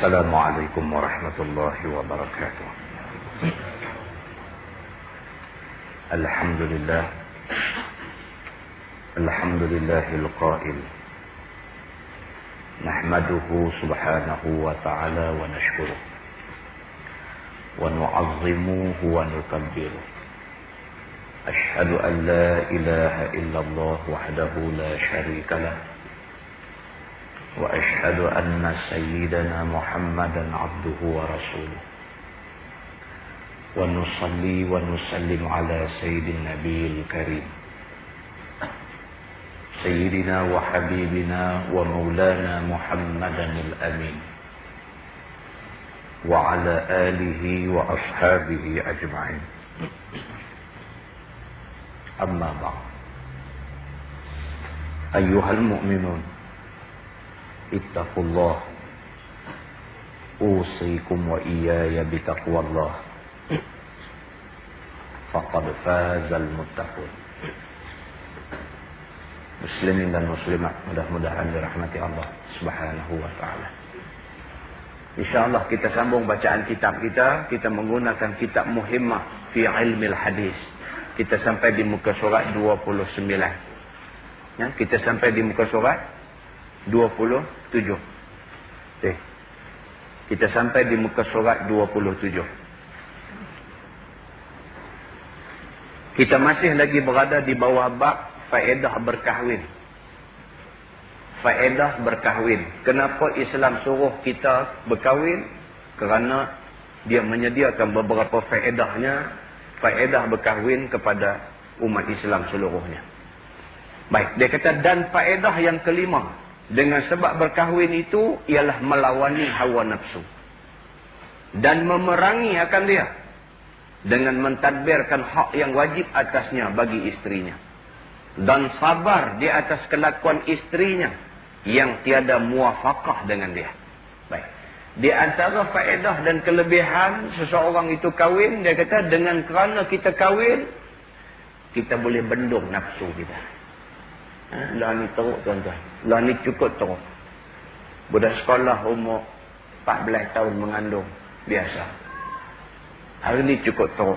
Assalamualaikum warahmatullahi wabarakatuh. Alhamdulillah. Alhamdulillahil qail. Nahmaduhu subhanahu wa ta'ala wa nashkuruh. Wa nu'azzimuhu wa nukabbiruh. Ashhadu an la ilaha illallah wahdahu la sharika lah. وأشهد أن سيدنا محمدا عبده ورسوله ونصلي ونسلم على سيد النبي الكريم سيدنا وحبيبنا ومولانا محمدا الأمين وعلى آله وأصحابه أجمعين. أما بعد، أيها المؤمنون، ittaqullah, usikum wa iyaya bitaqwallah, faqad fazal muttaqun. Muslimin dan muslimat, mudah-mudahan dirahmati Allah subhanahu wa ta'ala. InsyaAllah kita sambung bacaan kitab kita menggunakan kitab Muhimmah fi ilmil hadis. Kita sampai di muka surat 29. Ya, kita sampai di muka surat 27. Kita sampai di muka surat 27. Kita masih lagi berada di bawah bab faedah berkahwin. Faedah berkahwin. Kenapa Islam suruh kita berkahwin? Kerana dia menyediakan beberapa faedah berkahwin kepada umat Islam seluruhnya. Baik, dia kata dan faedah yang kelima, dengan sebab berkahwin itu ialah melawani hawa nafsu dan memerangi akan dia dengan mentadbirkan hak yang wajib atasnya bagi istrinya dan sabar di atas kelakuan istrinya yang tiada muafakah dengan dia. Baik, di antara faedah dan kelebihan seseorang itu kahwin, dia kata dengan kerana kita kahwin, kita boleh bendung nafsu kita. Lah ni teruk tuan-tuan. Lah ni cukup teruk. Budak sekolah umur 14 tahun mengandung. Biasa. Hari ni cukup teruk.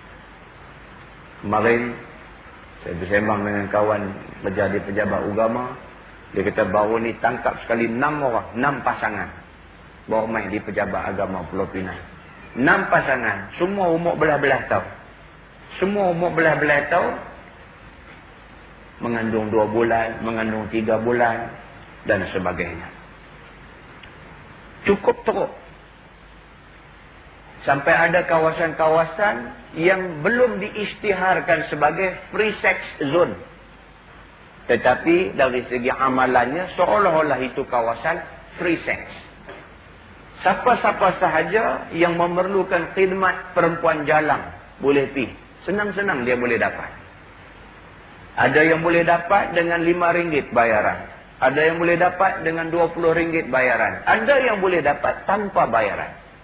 Kemarin saya bersembang dengan kawan menjadi pejabat agama. Dia kata baru ni tangkap sekali 6 orang. 6 pasangan. Baru main di pejabat agama Pulau Pinang. 6 pasangan. Semua umur belah-belah tahun. Semua umur belah-belah tahun. Mengandung 2 bulan, mengandung 3 bulan dan sebagainya. Cukup teruk. Sampai ada kawasan-kawasan yang belum diisytiharkan sebagai free sex zone. Tetapi dari segi amalannya seolah-olah itu kawasan free sex. Siapa-siapa sahaja yang memerlukan khidmat perempuan jalang boleh pergi. Senang-senang dia boleh dapat. Ada yang boleh dapat dengan RM5 bayaran. Ada yang boleh dapat dengan RM20 bayaran. Ada yang boleh dapat tanpa bayaran.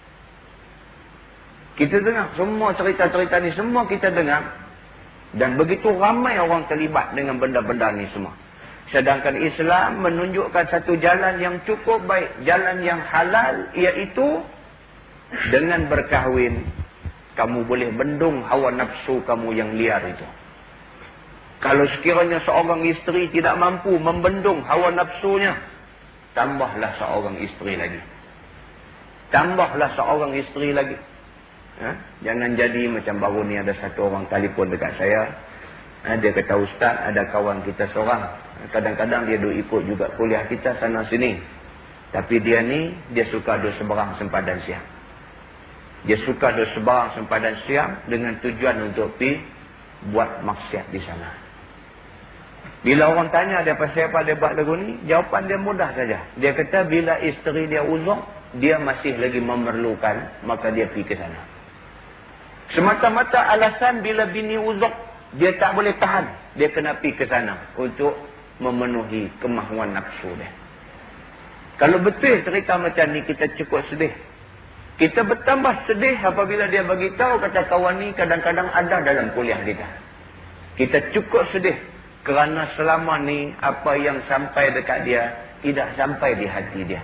Kita dengar semua cerita-cerita ni, semua kita dengar. Dan begitu ramai orang terlibat dengan benda-benda ni semua. Sedangkan Islam menunjukkan satu jalan yang cukup baik. Jalan yang halal, iaitu dengan berkahwin, kamu boleh bendung hawa nafsu kamu yang liar itu. Kalau sekiranya seorang isteri tidak mampu membendung hawa nafsunya, tambahlah seorang isteri lagi. Tambahlah seorang isteri lagi. Jangan jadi macam baru ni ada satu orang telefon dekat saya. Dia kata, Ustaz, ada kawan kita seorang. Kadang-kadang dia duk ikut juga kuliah kita sana sini. Tapi dia ni, dia suka duk seberang sempadan siang. Dia suka duk seberang sempadan siang dengan tujuan untuk pergi buat maksiat di sana. Bila orang tanya dia pasal apa dia buat lagu ni, jawapan dia mudah saja. Dia kata bila isteri dia uzur, dia masih lagi memerlukan, maka dia pergi ke sana. Semata-mata alasan bila bini uzur, dia tak boleh tahan. Dia kena pergi ke sana untuk memenuhi kemahuan nafsu dia. Kalau betul cerita macam ni, kita cukup sedih. Kita bertambah sedih apabila dia bagi tahu kata kawan ni kadang-kadang ada dalam kuliah kita. Kita cukup sedih. Kerana selama ni apa yang sampai dekat dia tidak sampai di hati dia.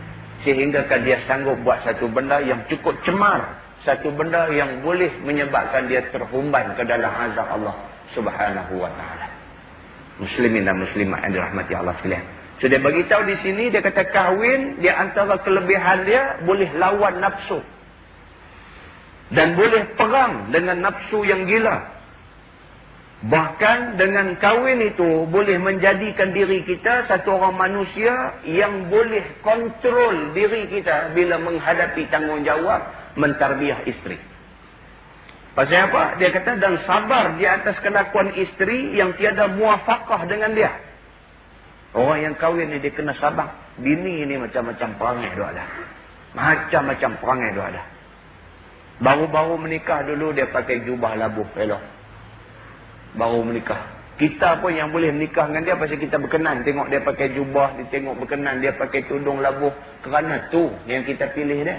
sehinggakan dia sanggup buat satu benda yang cukup cemar, satu benda yang boleh menyebabkan dia terhumban ke dalam azab Allah Subhanahu wa taala. Muslimin dan muslimat yang dirahmati Allah sekalian. So dia beritahu di sini, dia kata kahwin, dia antara kelebihan dia boleh lawan nafsu. Dan boleh perang dengan nafsu yang gila. Bahkan dengan kahwin itu boleh menjadikan diri kita satu orang manusia yang boleh kontrol diri kita bila menghadapi tanggungjawab mentarbiah isteri. Pasal apa? Dia kata dan sabar di atas kelakuan isteri yang tiada muafakah dengan dia. Orang yang kahwin ni dia kena sabar. Bini ni macam-macam perangai dia ada. Macam-macam perangai dia ada. Baru-baru menikah dulu dia pakai jubah labuh elok. Baru menikah. Kita pun yang boleh menikah dengan dia pasal kita berkenan tengok dia pakai jubah, dia tengok berkenan dia pakai tudung labuh. Kerana tu yang kita pilih dia.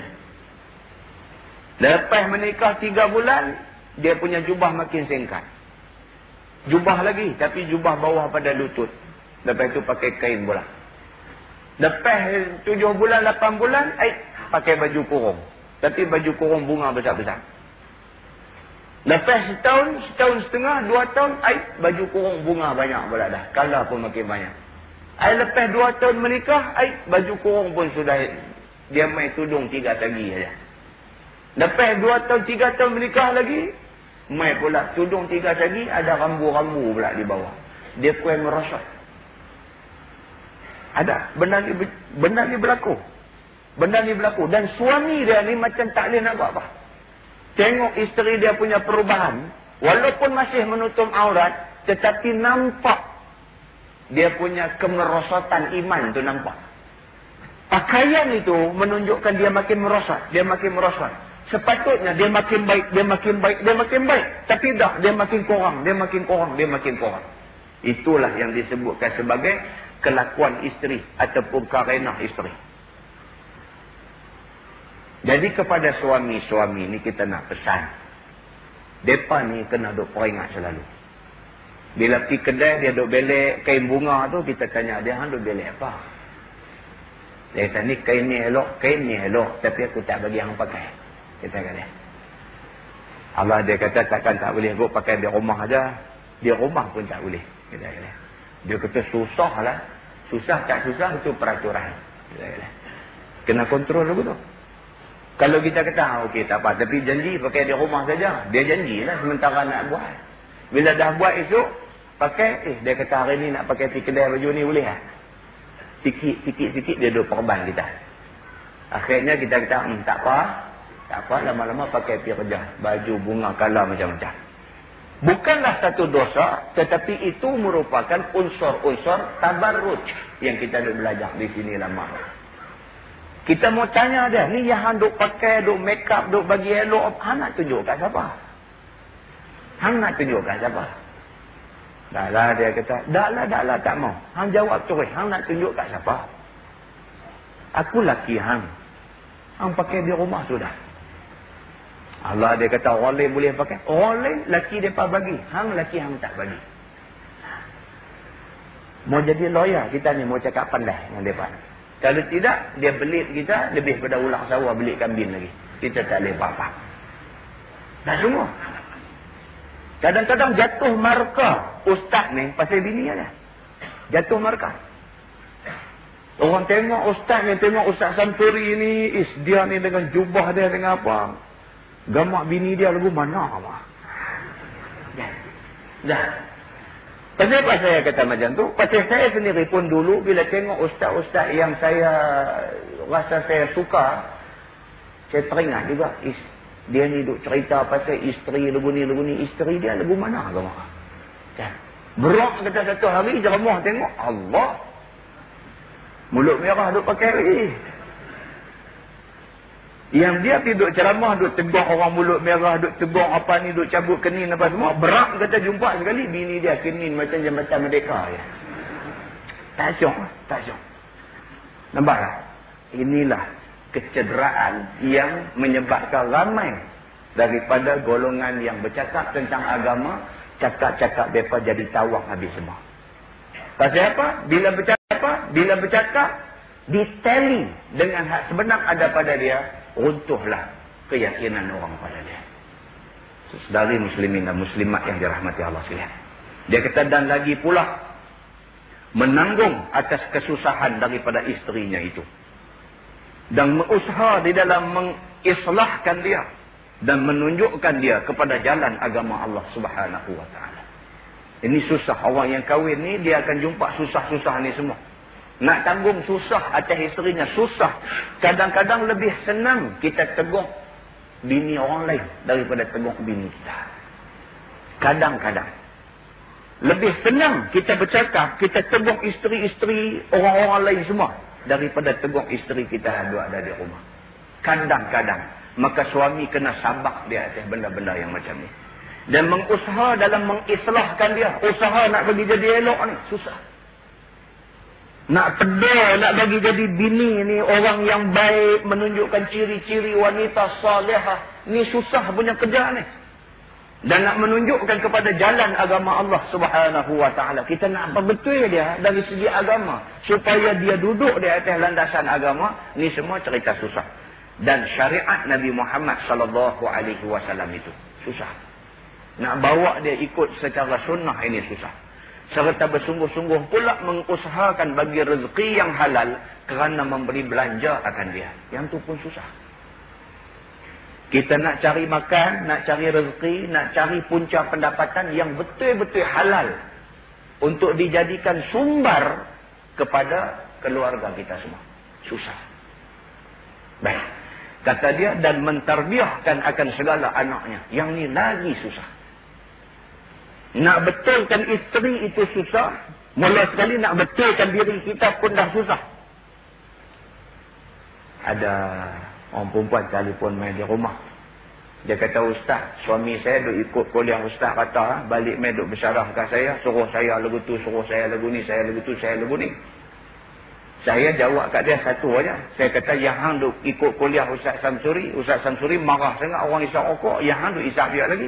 Lepas menikah 3 bulan, dia punya jubah makin singkat. Jubah lagi, tapi jubah bawah pada lutut. Lepas itu pakai kain pula. Lepas 7 bulan, 8 bulan, pakai baju kurung. Tapi baju kurung bunga besar-besar. Lepas setahun setengah, 2 tahun, baju kurung bunga banyak pula dah. Color pun makin banyak. Lepas 2 tahun menikah, baju kurung pun sudah, dia main tudung 3 sagi saja. Lepas 2 tahun, 3 tahun menikah lagi, main pula tudung 3 sagi, ada rambu-rambu pula di bawah. Dia kuih merosot. Ada. Benda ni berlaku. Benda ni berlaku. Dan suami dia ni macam tak boleh nak buat apa. Tengok isteri dia punya perubahan. Walaupun masih menutup aurat, tetapi nampak dia punya kemerosotan iman tu nampak. Pakaian itu menunjukkan dia makin merosot. Dia makin merosot. Sepatutnya dia makin baik, dia makin baik, dia makin baik. Tapi dah, dia makin kurang, dia makin kurang, dia makin kurang. Itulah yang disebutkan sebagai kelakuan isteri ataupun karenah isteri. Jadi kepada suami-suami ni kita nak pesan. Mereka ni kena duk peringat selalu. Bila pergi kedai dia duk belek kain bunga tu, kita tanya dia, hang duk belek apa? Dia kata ni kain ni elok, tapi aku tak bagi hang pakai. Kita kata dia. Allah dia kata takkan tak boleh aku pakai di rumah aja. Di rumah pun tak boleh. Kita kata. Dia kata susah lah. Susah tak susah itu peraturan. Kita kata. Kena kontrol dulu tu. Kalau kita kata, okey tak apa. Tapi janji pakai di rumah saja. Dia janjilah sementara nak buat. Bila dah buat esok, pakai. Dia kata hari ni nak pakai pergi kedai baju ni boleh tak? Sikit-sikit dia duk perban kita. Akhirnya kita kata, tak apa. Tak apa, lama-lama pakai pergi kerja. Baju bunga kala macam-macam. Bukanlah satu dosa, tetapi itu merupakan unsur-unsur tabarruj yang kita dah belajar di sini lama. Kita mau tanya dia, ni yang hang duk pakai, duk make up, duk bagi elok, hang nak tunjuk kat siapa? Hang nak tunjuk kat siapa? Dah lah dia kata, dah lah tak mau. Hang jawab terus, hang nak tunjuk kat siapa? Aku laki hang. Hang pakai di rumah sudah. Allah dia kata, orang lain boleh pakai. Orang lain, laki mereka bagi. Hang laki hang tak bagi. Mau jadi lawyer kita ni, mau cakap pandai dengan mereka. Kalau tidak, dia belit kita lebih pada ulang sawah belit kambing lagi. Kita tak boleh apa-apa. Dah semua. Kadang-kadang jatuh markah ustaz ni pasal bini ada. Jatuh markah. Orang tengok ustaz ni, tengok Ustaz Samsuri ni, dia ni dengan jubah dia dengan apa. Gamak bini dia lagu mana apa. Dah. Pasal apa saya kata macam tu? Pasal saya sendiri pun dulu bila tengok ustaz-ustaz yang saya rasa saya suka, saya teringat juga. Dia ni duk cerita pasal isteri lagu ni, isteri dia lagu mana agama. Berak kata satu hari ceramah tengok, Allah. Mulut merah duk pakai lagi. Yang dia pergi duk ceramah, duk tegur orang mulut merah, duk tegur apa ni, duk cabut kenin apa semua. Berak kata jumpa sekali, bini dia kenin macam jambatan merdeka je. Tak syok. Nampak tak? Inilah kecederaan yang menyebabkan ramai daripada golongan yang bercakap tentang agama, cakap-cakap mereka jadi tawak habis semua. Pasal apa? Bila bercakap, ditali dengan hak sebenar ada pada dia, runtuhlah keyakinan orang pada dia. Saudari muslimin dan muslimat yang dirahmati Allah sekalian. Dia kata, dan lagi pula menanggung atas kesusahan daripada isterinya itu. Dan berusaha di dalam mengislahkan dia. Dan menunjukkan dia kepada jalan agama Allah Subhanahu wa ta'ala. Ini susah. Orang yang kahwin ni, dia akan jumpa susah-susah ni semua. Nak tanggung susah atas isterinya, susah. Kadang-kadang lebih senang kita tegur bini orang lain daripada tegur bini kita. Kadang-kadang lebih senang kita bercakap, kita tegur isteri-isteri orang-orang lain semua daripada tegur isteri kita yang ada di rumah. Kadang-kadang. Maka suami kena sabar di atas benda-benda yang macam ni. Dan mengusaha dalam mengislahkan dia. Usaha nak bagi jadi elok ni, susah. Nak pedal, nak bagi jadi bini ni orang yang baik, menunjukkan ciri-ciri wanita salihah. Ni susah punya kerja ni. Dan nak menunjukkan kepada jalan agama Allah Subhanahu wa ta'ala. Kita nak berbetul dia dari segi agama. Supaya dia duduk di atas landasan agama. Ni semua cerita susah. Dan syariat Nabi Muhammad sallallahu alaihi wasallam itu susah. Nak bawa dia ikut secara sunnah ini susah. Serta bersungguh-sungguh pula mengusahakan bagi rezeki yang halal kerana memberi belanja akan dia. Yang tu pun susah. Kita nak cari makan, nak cari rezeki, nak cari punca pendapatan yang betul-betul halal untuk dijadikan sumber kepada keluarga kita semua. Susah. Baik. Kata dia, dan mentarbiahkan akan segala anaknya. Yang ni lagi susah. Nak betulkan isteri itu susah. Mula sekali nak betulkan diri kita pun dah susah. Ada orang perempuan telefon main di rumah. Dia kata, ustaz, suami saya duk ikut kuliah ustaz kata, balik main duk bersyarahkan saya, suruh saya lagu tu, suruh saya lagu ni, saya lagu tu, saya lagu ni. Saya jawab kat dia satu aja. Saya kata, yang hang duk ikut kuliah Ustaz Samsuri. Ustaz Samsuri marah sangat orang isap rokok. Yang hang duk isap dia lagi.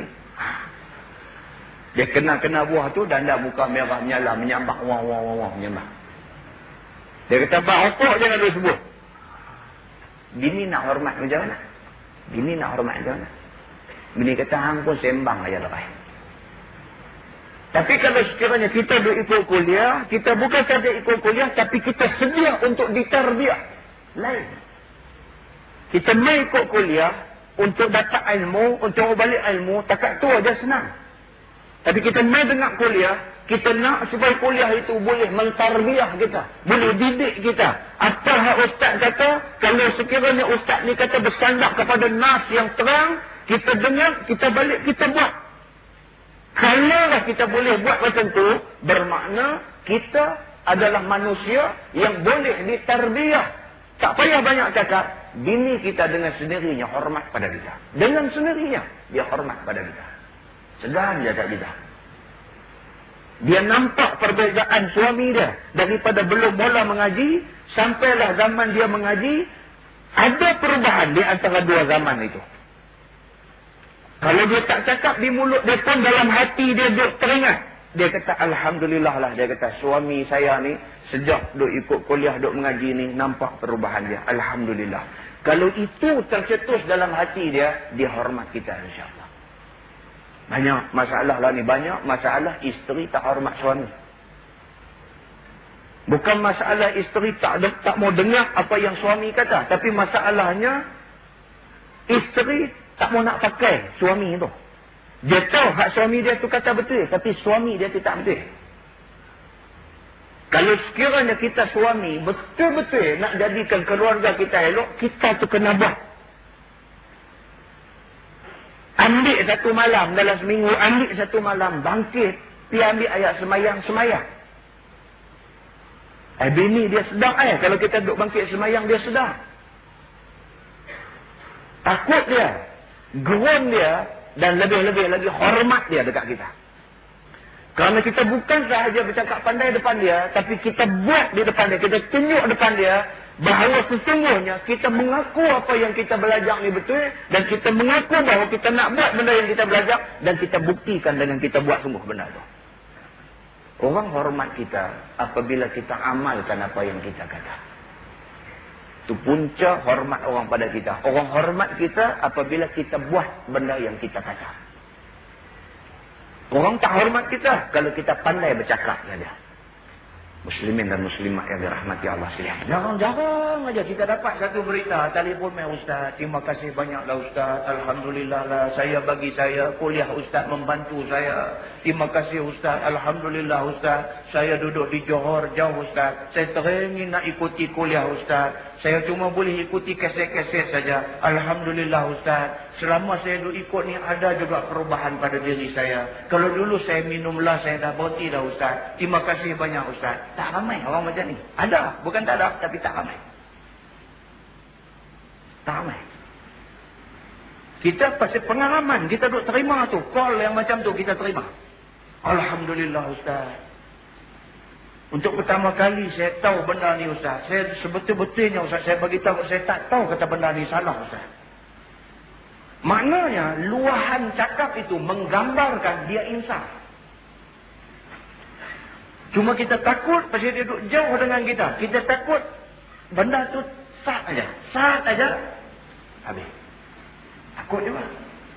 Dia kena buah tu dan dah muka merah menyala, menyambak, wah, menyambak. Dia kata, bak rokok jangan duk sebut. Bini nak hormat macam mana? Bini nak hormat macam mana? Bini kata, hang pun sembang aja lepas. Tapi kalau sekiranya kita duk ikut kuliah, kita bukan saja ikut kuliah, tapi kita sedia untuk ditarbiah. Lain. Kita main ikut kuliah, untuk dapat ilmu, untuk balik ilmu, takat tu aja senang. Tapi kita main dengar kuliah, kita nak supaya kuliah itu boleh mentarbiah kita. Boleh didik kita. Apa hak ustaz kata, kalau sekiranya ustaz ni kata bersandar kepada nas yang terang, kita dengar, kita balik, kita buat. Kalaulah kita boleh buat macam tu, bermakna kita adalah manusia yang boleh ditarbiah. Tak payah banyak cakap, bini kita dengan sendirinya hormat pada kita. Dengan sendirinya, dia hormat pada kita. Segan dia tak kita. Dia nampak perbezaan suami dia. Daripada belum mula mengaji, sampailah zaman dia mengaji, ada perubahan di antara dua zaman itu. Kalau dia tak cakap di mulut dia pun dalam hati dia duk teringat. Dia kata, alhamdulillah lah. Dia kata, suami saya ni sejak duk ikut kuliah, duk mengaji ni, nampak perubahan dia. Alhamdulillah. Kalau itu tercetus dalam hati dia, dia hormat kita insyaAllah. Banyak masalah lah ni. Banyak masalah isteri tak hormat suami. Bukan masalah isteri tak mau dengar apa yang suami kata. Tapi masalahnya, isteri tak mau nak pakai suami tu. Dia tahu hak suami dia tu kata betul. Tapi suami dia tu tak betul. Kalau sekiranya kita suami betul-betul nak jadikan keluarga kita elok, kita tu kena buat. Ambil satu malam dalam seminggu, ambil satu malam, bangkit, pergi ambil ayat semayang. Bini dia sedang kalau kita duduk bangkit semayang, dia sedang. Takut dia. Gerun dia dan lebih-lebih lagi hormat dia dekat kita. Kerana kita bukan sahaja bercakap pandai depan dia, tapi kita buat di depan dia, kita tunjuk depan dia bahawa sesungguhnya kita mengaku apa yang kita belajar ni betul, dan kita mengaku bahawa kita nak buat benda yang kita belajar, dan kita buktikan dengan kita buat sungguh benda tu. Orang hormat kita apabila kita amalkan apa yang kita kata. Itu punca hormat orang pada kita. Orang hormat kita apabila kita buat benda yang kita kata. Orang tak hormat kita kalau kita pandai bercakap saja. Muslimin dan muslimat yang dirahmati Allah sekalian. Jarang-jarang aja kita dapat satu berita. Telefon mai ustaz. Terima kasih banyaklah ustaz. Alhamdulillah lah. Saya bagi saya kuliah ustaz membantu saya. Terima kasih ustaz. Alhamdulillah ustaz. Saya duduk di Johor jauh ustaz. Saya teringin nak ikuti kuliah ustaz. Saya cuma boleh ikuti kaset-kaset saja. Alhamdulillah ustaz. Selama saya duduk ikut ni ada juga perubahan pada diri saya. Kalau dulu saya minumlah saya dah berhenti dah ustaz. Terima kasih banyak ustaz. Tak ramai orang macam ni. Ada. Bukan tak ada. Tapi tak ramai. Tak ramai. Kita pasal pengalaman. Kita duduk terima tu. Call yang macam tu kita terima. Alhamdulillah ustaz. Untuk pertama kali saya tahu benda ni ustaz. Saya sebetul-betulnya ustaz. Saya beritahu saya tak tahu kata benda ni salah ustaz. Maknanya luahan cakap itu menggambarkan dia insaf. Cuma kita takut pasal dia duduk jauh dengan kita. Kita takut benda tu sat aja. Sat aja. Habis. Takut juga.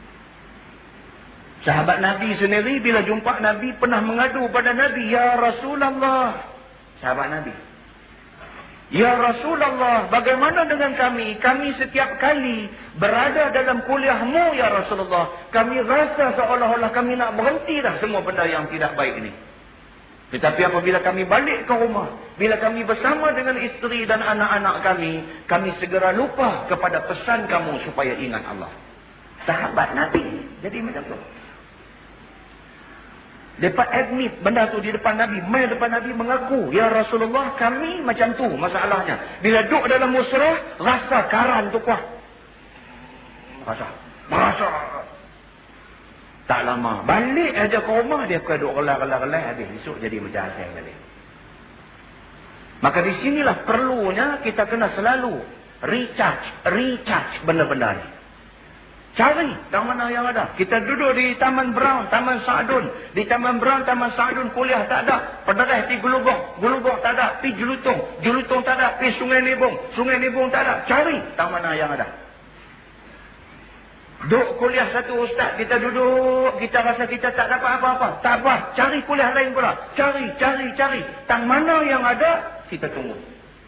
Sahabat Nabi sendiri bila jumpa Nabi pernah mengadu pada Nabi. Ya Rasulullah. Sahabat Nabi. Ya Rasulullah, bagaimana dengan kami? Kami setiap kali berada dalam kuliahmu ya Rasulullah. Kami rasa seolah-olah kami nak berhenti dah semua benda yang tidak baik ini. Tetapi apabila kami balik ke rumah, bila kami bersama dengan isteri dan anak-anak kami segera lupa kepada pesan kamu supaya ingat Allah. Sahabat Nabi. Jadi macam tu. Lepas admit benda tu di depan Nabi. Mai depan Nabi mengaku. Ya Rasulullah kami macam tu masalahnya. Bila duduk dalam musrah, rasa karan tu kuat. Rasa. Tak lama. Balik aja ke rumah, dia akan duduk relai-relai habis. Esok jadi macam asal tadi. Maka di sinilah perlunya kita kena selalu recharge benda-benda ni. Cari dari mana yang ada. Kita duduk di Taman Brown, Taman Sa'dun. Di Taman Brown, Taman Sa'dun kuliah tak ada. Pendereh di Gelugong. Gelugong tak ada. Pi Jelutong. Jelutong tak ada. Pi Sungai Nibong. Sungai Nibong tak ada. Cari dari mana yang ada. Duduk kuliah satu ustaz. Kita duduk. Kita rasa kita tak dapat apa-apa. Tak apa. Cari kuliah lain pula. Cari. Dari mana yang ada, kita tunggu.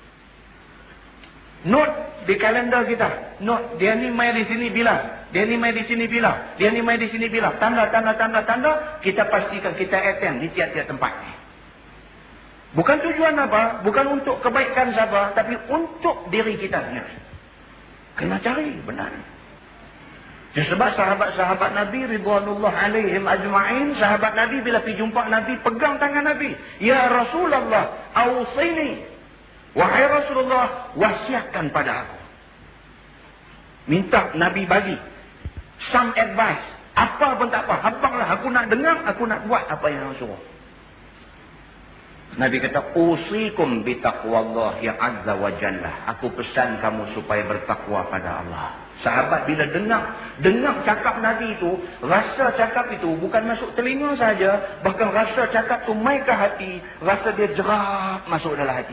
Note di kalender kita. Note. Dia ni main di sini bila. Dia ni main di sini bila. Dia ni main di sini bila. Tanda. Kita pastikan kita attend di tiap-tiap tempat. Bukan tujuan apa. Bukan untuk kebaikan siapa. Tapi untuk diri kita sendiri. Kena cari benar. Sebab sahabat-sahabat Nabi ridwanullah alaihim ajma'in. Sahabat Nabi bila pergi jumpa Nabi. Pegang tangan Nabi. Ya Rasulullah. Awsini. Wahai Rasulullah, wasiatkan pada aku. Minta Nabi bagi some advice. Apa pun tak apa. Habanglah, aku nak dengar, aku nak buat apa yang aku suruh. Nabi kata, usikum bitaqwallahi azza wa jalla. Aku pesan kamu supaya bertakwa pada Allah. Sahabat bila dengar cakap Nabi itu, rasa cakap itu bukan masuk telinga saja, bahkan rasa cakap tu mai ke hati, rasa dia jerap masuk dalam hati.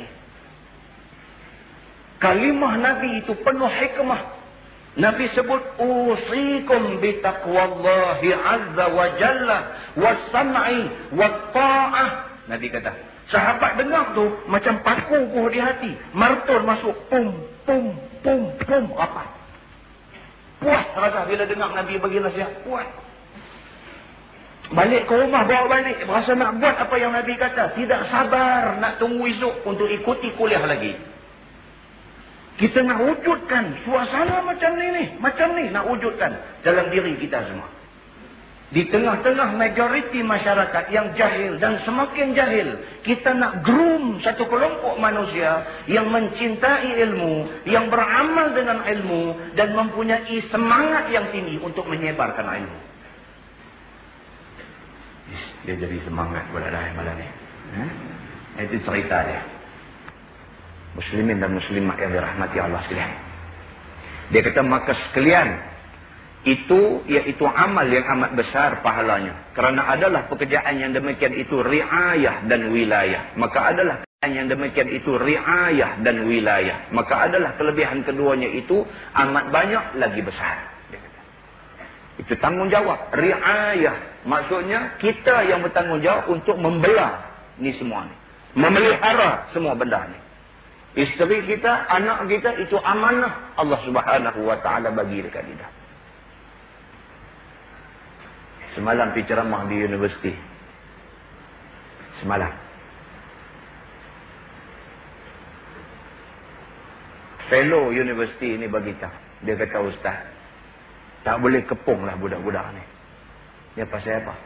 Kalimah Nabi itu penuh hikmah. Nabi sebut usikum bitaqwallahi azza wa jalla was-sam'i wat-ta'ah. Nabi kata, sahabat dengar tu macam paku di hati, martul masuk pum rapat. Puas rasa bila dengar Nabi bagi nasihat, puas. Balik ke rumah, bawa balik, rasa nak buat apa yang Nabi kata, tidak sabar nak tunggu esok untuk ikuti kuliah lagi. Kita nak wujudkan suasana macam ni nak wujudkan dalam diri kita semua. Di tengah-tengah majoriti masyarakat yang jahil dan semakin jahil, kita nak groom satu kelompok manusia yang mencintai ilmu, yang beramal dengan ilmu dan mempunyai semangat yang tinggi untuk menyebarkan ilmu. Dia jadi semangat pada malam ni. Itu cerita dia. Muslimin dan muslimat yang dirahmati Allah sekalian. Dia kata maka sekalian itu iaitu amal yang amat besar pahalanya. Kerana adalah pekerjaan yang demikian itu riayah dan wilayah. Maka adalah yang demikian itu riayah dan wilayah. Maka adalah kelebihan keduanya itu amat banyak lagi besar. Itu tanggungjawab. Riayah. Maksudnya kita yang bertanggungjawab untuk membelah ni semua ni. Memelihara semua benda ni. Isteri kita, anak kita itu amanah Allah Subhanahu wa taala bagi dekat kita. Semalam pergi ceramah di universiti. Semalam. Fellow universiti ini bagi tahu. Dia kata, ustaz, tak boleh kepung lah budak-budak ni. Dia pasal apa?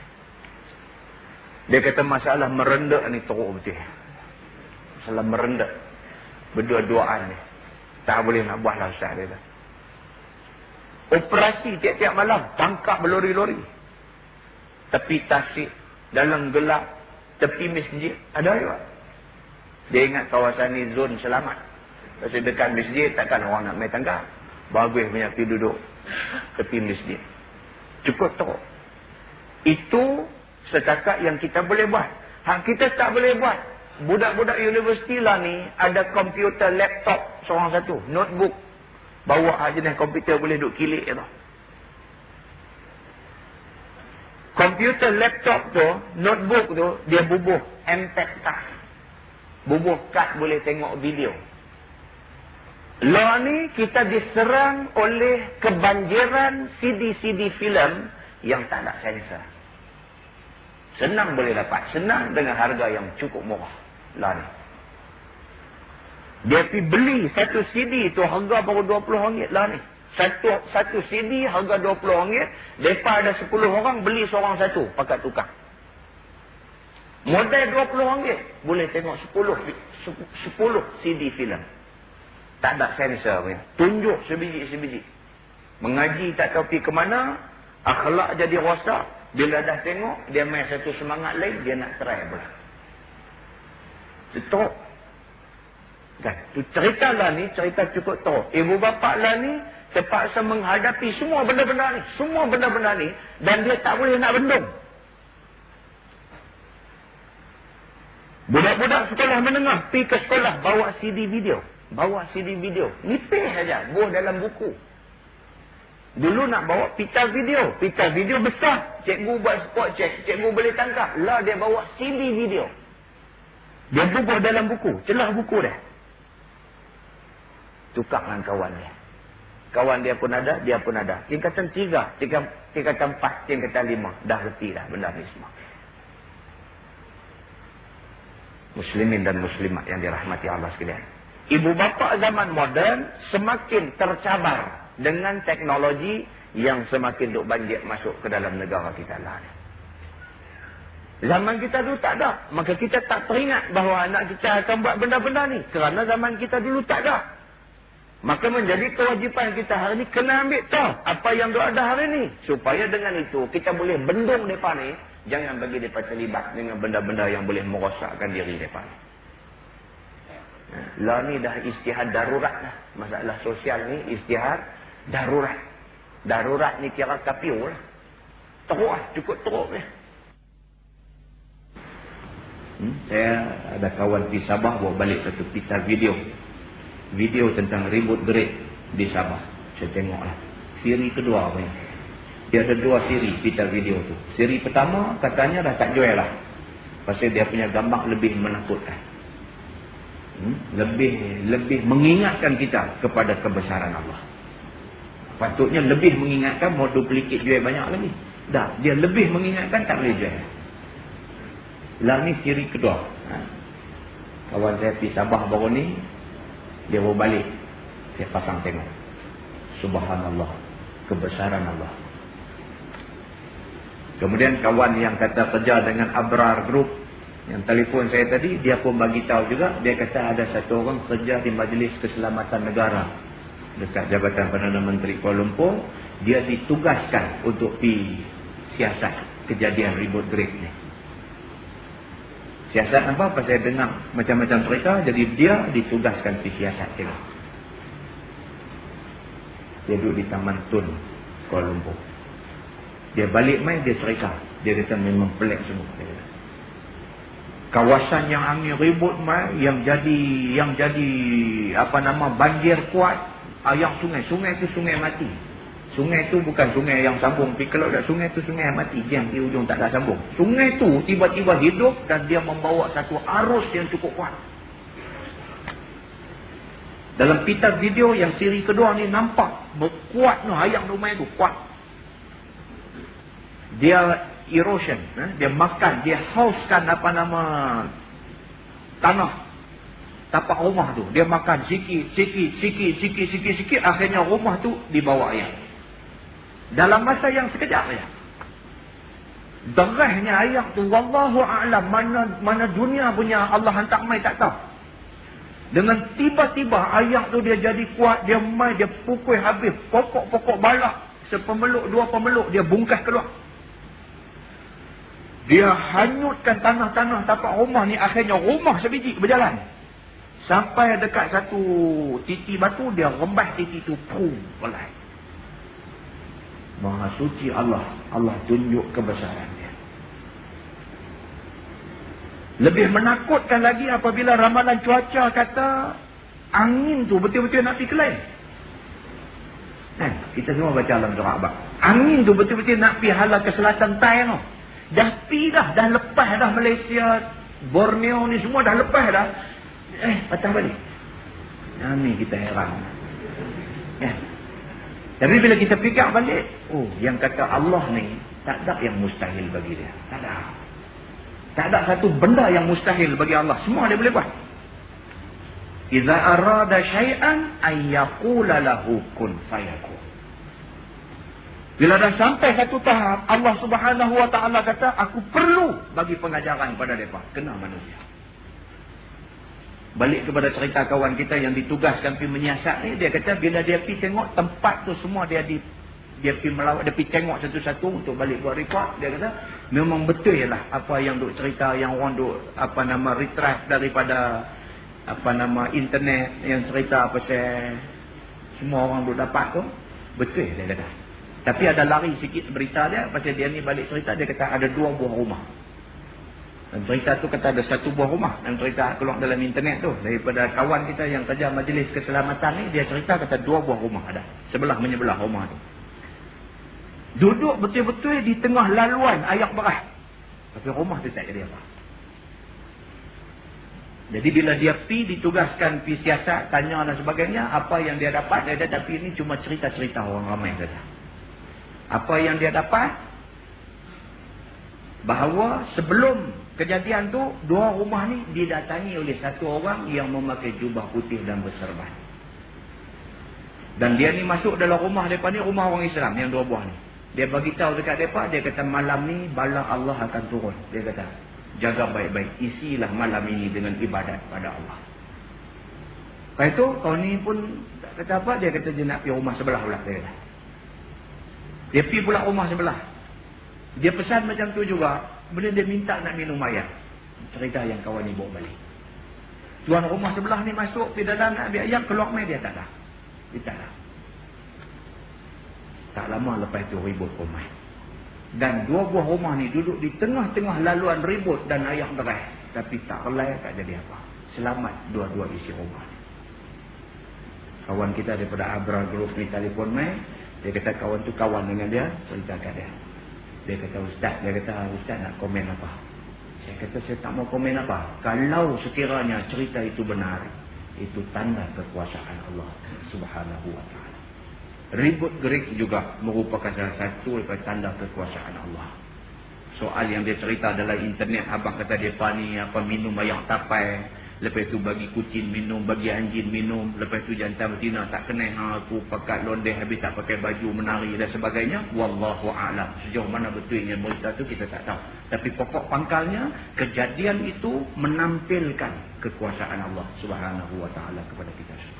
Dia kata masalah merendak ni teruk betul. Masalah merendak. Berdua-duaan ni. Tak boleh nak buat lah ustaz dia. Operasi tiap-tiap malam. Tangkap berlori-lori. Tepi tasik. Dalam gelap. Tepi masjid. Ada juga. Dia ingat kawasan ni zon selamat. Pasal dekat masjid takkan orang nak main tangkap. Bagus punya pergi duduk. Tepi masjid. Cukup teruk. Itu setakat yang kita boleh buat. Hak kita tak boleh buat. Budak-budak universiti lah ni ada komputer laptop seorang satu. Notebook. Bawa jenis komputer boleh duduk kilik tu. Komputer laptop tu, notebook tu, dia bubuh MPEG card. Bubuh kad boleh tengok video. Lah ni kita diserang oleh kebanjiran CD-CD filem yang tak ada sensor. Senang boleh dapat. Senang dengan harga yang cukup murah. Lah ni. Dia pergi beli satu CD tu harga baru RM20 lah ni. Satu CD harga RM20. Mereka ada 10 orang beli seorang satu. Pakat tukar. Modal RM20. Boleh tengok 10 CD filem. Tak ada sensor punya. Tunjuk sebiji-sebiji. Mengaji tak tahu pergi ke mana. Akhlak jadi rosak. Bila dah tengok, dia main satu semangat lain, dia nak try pula. Teruk. Kan? Tu cerita lah ni, cerita cukup teruk. Ibu bapa lah ni, terpaksa menghadapi semua benda-benda ni. Semua benda-benda ni. Dan dia tak boleh nak bendung. Budak-budak sekolah menengah, pergi ke sekolah, bawa CD video. Bawa CD video. Nipis saja, buah dalam buku. Dulu nak bawa pita video. Pita video besar. Cikgu buat spot check. Cikgu boleh tangkap. Lah dia bawa CD video. Dia bubuh dalam buku. Celah buku dia. Tukar dengan kawan dia. Kawan dia pun ada, dia pun ada. Tingkatan 3, tingkatan 4, tingkatan 5. Dah reti dah benda ni semua. Muslimin dan muslimat yang dirahmati Allah sekalian. Ibu bapa zaman moden semakin tercabar dengan teknologi yang semakin duk banjir masuk ke dalam negara kita lah. Zaman kita dulu tak ada. Maka kita tak teringat bahawa anak kita akan buat benda-benda ni. Kerana zaman kita dulu tak ada. Maka menjadi kewajipan kita hari ni kena ambil tahu apa yang duk ada hari ni. Supaya dengan itu kita boleh bendung mereka ni. Jangan bagi mereka terlibat dengan benda-benda yang boleh merosakkan diri mereka ni. Lah ni dah istihad darurat lah. Masalah sosial ni istihad darurat. Darurat ni kira kapiu lah. Teruk lah. Cukup teruk ni. Saya ada kawan di Sabah bawa balik satu pita video. Video tentang ribut gerik di Sabah. Saya tengok lah. Siri kedua apa ni. Dia ada 2 siri pita video tu. Siri pertama katanya dah tak jual lah. Pasal dia punya gambar lebih menakutkan. Lebih mengingatkan kita kepada kebesaran Allah. Patutnya lebih mengingatkan mau duplicate jual banyak lagi. Dah, dia lebih mengingatkan tak boleh jual. Lah ni siri kedua. Kawan saya pergi Sabah baru ni, dia baru balik. Saya pasang tengok. Subhanallah. Kebesaran Allah. Kemudian kawan yang kata kerja dengan Abrar Group, yang telefon saya tadi, dia pun bagi tahu juga. Dia kata ada satu orang kerja di Majlis Keselamatan Negara dekat Jabatan Perdana Menteri Kuala Lumpur. Dia ditugaskan untuk pergi siasat kejadian ribut gerik ni. Siasat apa? Pasal saya dengar macam-macam cerita. Jadi dia ditugaskan pergi siasat. Tengok. Dia duduk di Taman Tun Kuala Lumpur. Dia balik main, dia cerita. Dia kata memang pelik semua. Kawasan yang angin ribut mai, yang jadi banjir kuat, yang sungai itu sungai mati. Sungai itu bukan sungai yang sambung. Tapi kalau ada sungai itu sungai yang mati, yang di ujung tak ada sambung. Sungai itu tiba-tiba hidup dan dia membawa satu arus yang cukup kuat. Dalam pita video yang siri kedua ni nampak berkuat no hayang rumah itu kuat. Dia erosion, dia makan, dia hauskan tanah tapak rumah tu. Dia makan sikit, akhirnya rumah tu dibawa air. Dalam masa yang sekejap saja. Derahnya air tu, wallahu a'lam, mana dunia punya Allah hantar mai tak tahu. Dengan tiba-tiba air tu dia jadi kuat, dia mai, dia pukul habis pokok-pokok balak, sepemeluk, dua pemeluk, dia bungkas keluar. Dia hanyutkan tanah-tanah tapak rumah ni, akhirnya rumah sebiji berjalan. Sampai dekat satu titi batu, dia rembas titi tu, pelai. Maha suci Allah. Allah tunjuk kebesaran dia. Lebih menakutkan lagi apabila ramalan cuaca kata angin tu betul-betul nak pergi ke lain. Kita semua baca alam surah Abad. Angin tu betul-betul nak pergi hala ke selatan Thai tu. Dah pergi dah lepas dah Malaysia, Borneo ni semua dah lepas dah. Patah balik. Ni kita heran. Tapi bila kita fikir balik, yang kata Allah ni tak ada yang mustahil bagi dia. Tak ada. Tak ada satu benda yang mustahil bagi Allah. Semua dia boleh buat. Iza arada syai'an ayyaqula lahu kun fayakun. Bila dah sampai satu tahap, Allah Subhanahu wa taala kata, aku perlu bagi pengajaran pada mereka. Kena manusia. Balik kepada cerita kawan kita yang ditugaskan pergi menyiasat ni, dia kata bila dia pergi tengok tempat tu semua dia pergi melawat, dia pergi tengok satu-satu untuk balik buat report. Dia kata memang betul lah apa yang duk cerita, yang orang duk retrieve daripada internet, yang cerita pasal semua orang duk dapat tu betul, dia kata. Tapi ada lari sikit berita dia pasal dia ni balik cerita, dia kata ada 2 buah rumah. Dan cerita tu kata ada 1 buah rumah. Dan cerita keluar dalam internet tu daripada kawan kita yang kerja majlis keselamatan ni, dia cerita kata 2 buah rumah ada sebelah menyebelah rumah tu. Duduk betul-betul di tengah laluan air beras. Tapi rumah tu tak jadi apa. Jadi bila dia pergi ditugaskan pergi siasat, tanya dan sebagainya, apa yang dia dapat, dia kata tapi ini cuma cerita-cerita orang ramai saja. Apa yang dia dapat, bahawa sebelum kejadian tu 2 rumah ni didatangi oleh satu orang yang memakai jubah putih dan berserban. Dan dia ni masuk dalam rumah mereka ni, rumah orang Islam yang 2 buah ni. Dia bagi tahu dekat mereka, dia kata malam ni bala Allah akan turun. Dia kata jaga baik-baik, isilah malam ini dengan ibadat pada Allah. Lepas tu kawan ni pun tak kata apa, dia kata dia nak pergi rumah sebelah pula. Dia pergi pula rumah sebelah. Dia pesan macam tu juga. Kemudian dia minta nak minum air. Cerita yang kawan ni bawa balik. Tuan rumah sebelah ni masuk di dalam nak ambil air, keluar main dia tak ada. Dia tak ada. Tak lama lepas itu ribut rumah. Dan 2 buah rumah ni duduk di tengah-tengah laluan ribut dan air deras. Tapi tak relai, tak jadi apa. Selamat 2 isi rumah. Kawan kita daripada Abra Group ni telefon main. Dia kata kawan tu kawan dengan dia, ceritakan dia. Dia kata ustaz nak komen apa? Saya kata saya tak mau komen apa. Kalau sekiranya cerita itu benar, itu tanda kekuasaan Allah Subhanahu wa taala. Ribut gerik juga merupakan salah satu daripada tanda kekuasaan Allah. Soal yang dia cerita dalam internet, abang kata dia ni minum air tapai, lepas tu bagi kucing minum, bagi anjing minum, lepas tu jantan betina tak kenal aku pakai londeh habis tak pakai baju menari dan sebagainya. Wallahu a'lam. Sejauh mana betulnya berita tu kita tak tahu. Tapi pokok pangkalnya kejadian itu menampilkan kekuasaan Allah Subhanahu wa taala kepada kita semua.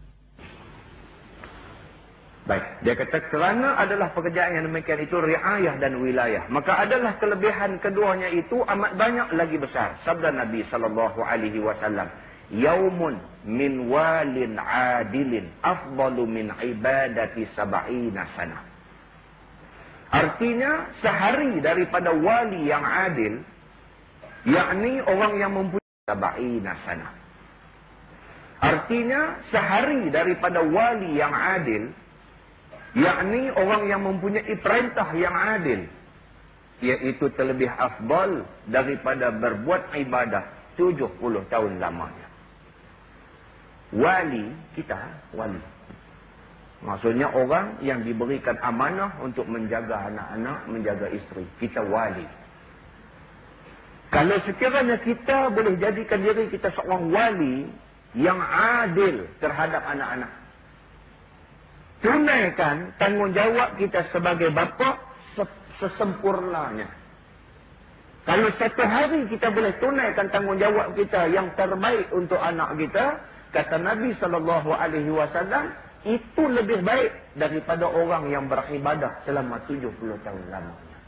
Baik, dia kata kerana adalah pekerjaan yang demikian itu riayah dan wilayah, maka adalah kelebihan keduanya itu amat banyak lagi besar. Sabda Nabi SAW, yaumun min walin adilin afdalu min ibadati sab'ina sana. Artinya sehari daripada wali yang adil yakni orang yang mempunyai sab'ina sanah. Artinya sehari daripada wali yang adil, yakni orang yang mempunyai perintah yang adil, iaitu terlebih afdal daripada berbuat ibadah 70 tahun lamanya. Wali kita, wali. Maksudnya orang yang diberikan amanah untuk menjaga anak-anak, menjaga isteri. Kita wali. Kalau sekiranya kita boleh jadikan diri kita seorang wali yang adil terhadap anak-anak, tunaikan tanggungjawab kita sebagai bapa sesempurnanya. Kalau satu hari kita boleh tunaikan tanggungjawab kita yang terbaik untuk anak kita, kata Nabi SAW, itu lebih baik daripada orang yang beribadah selama 70 tahun lamanya.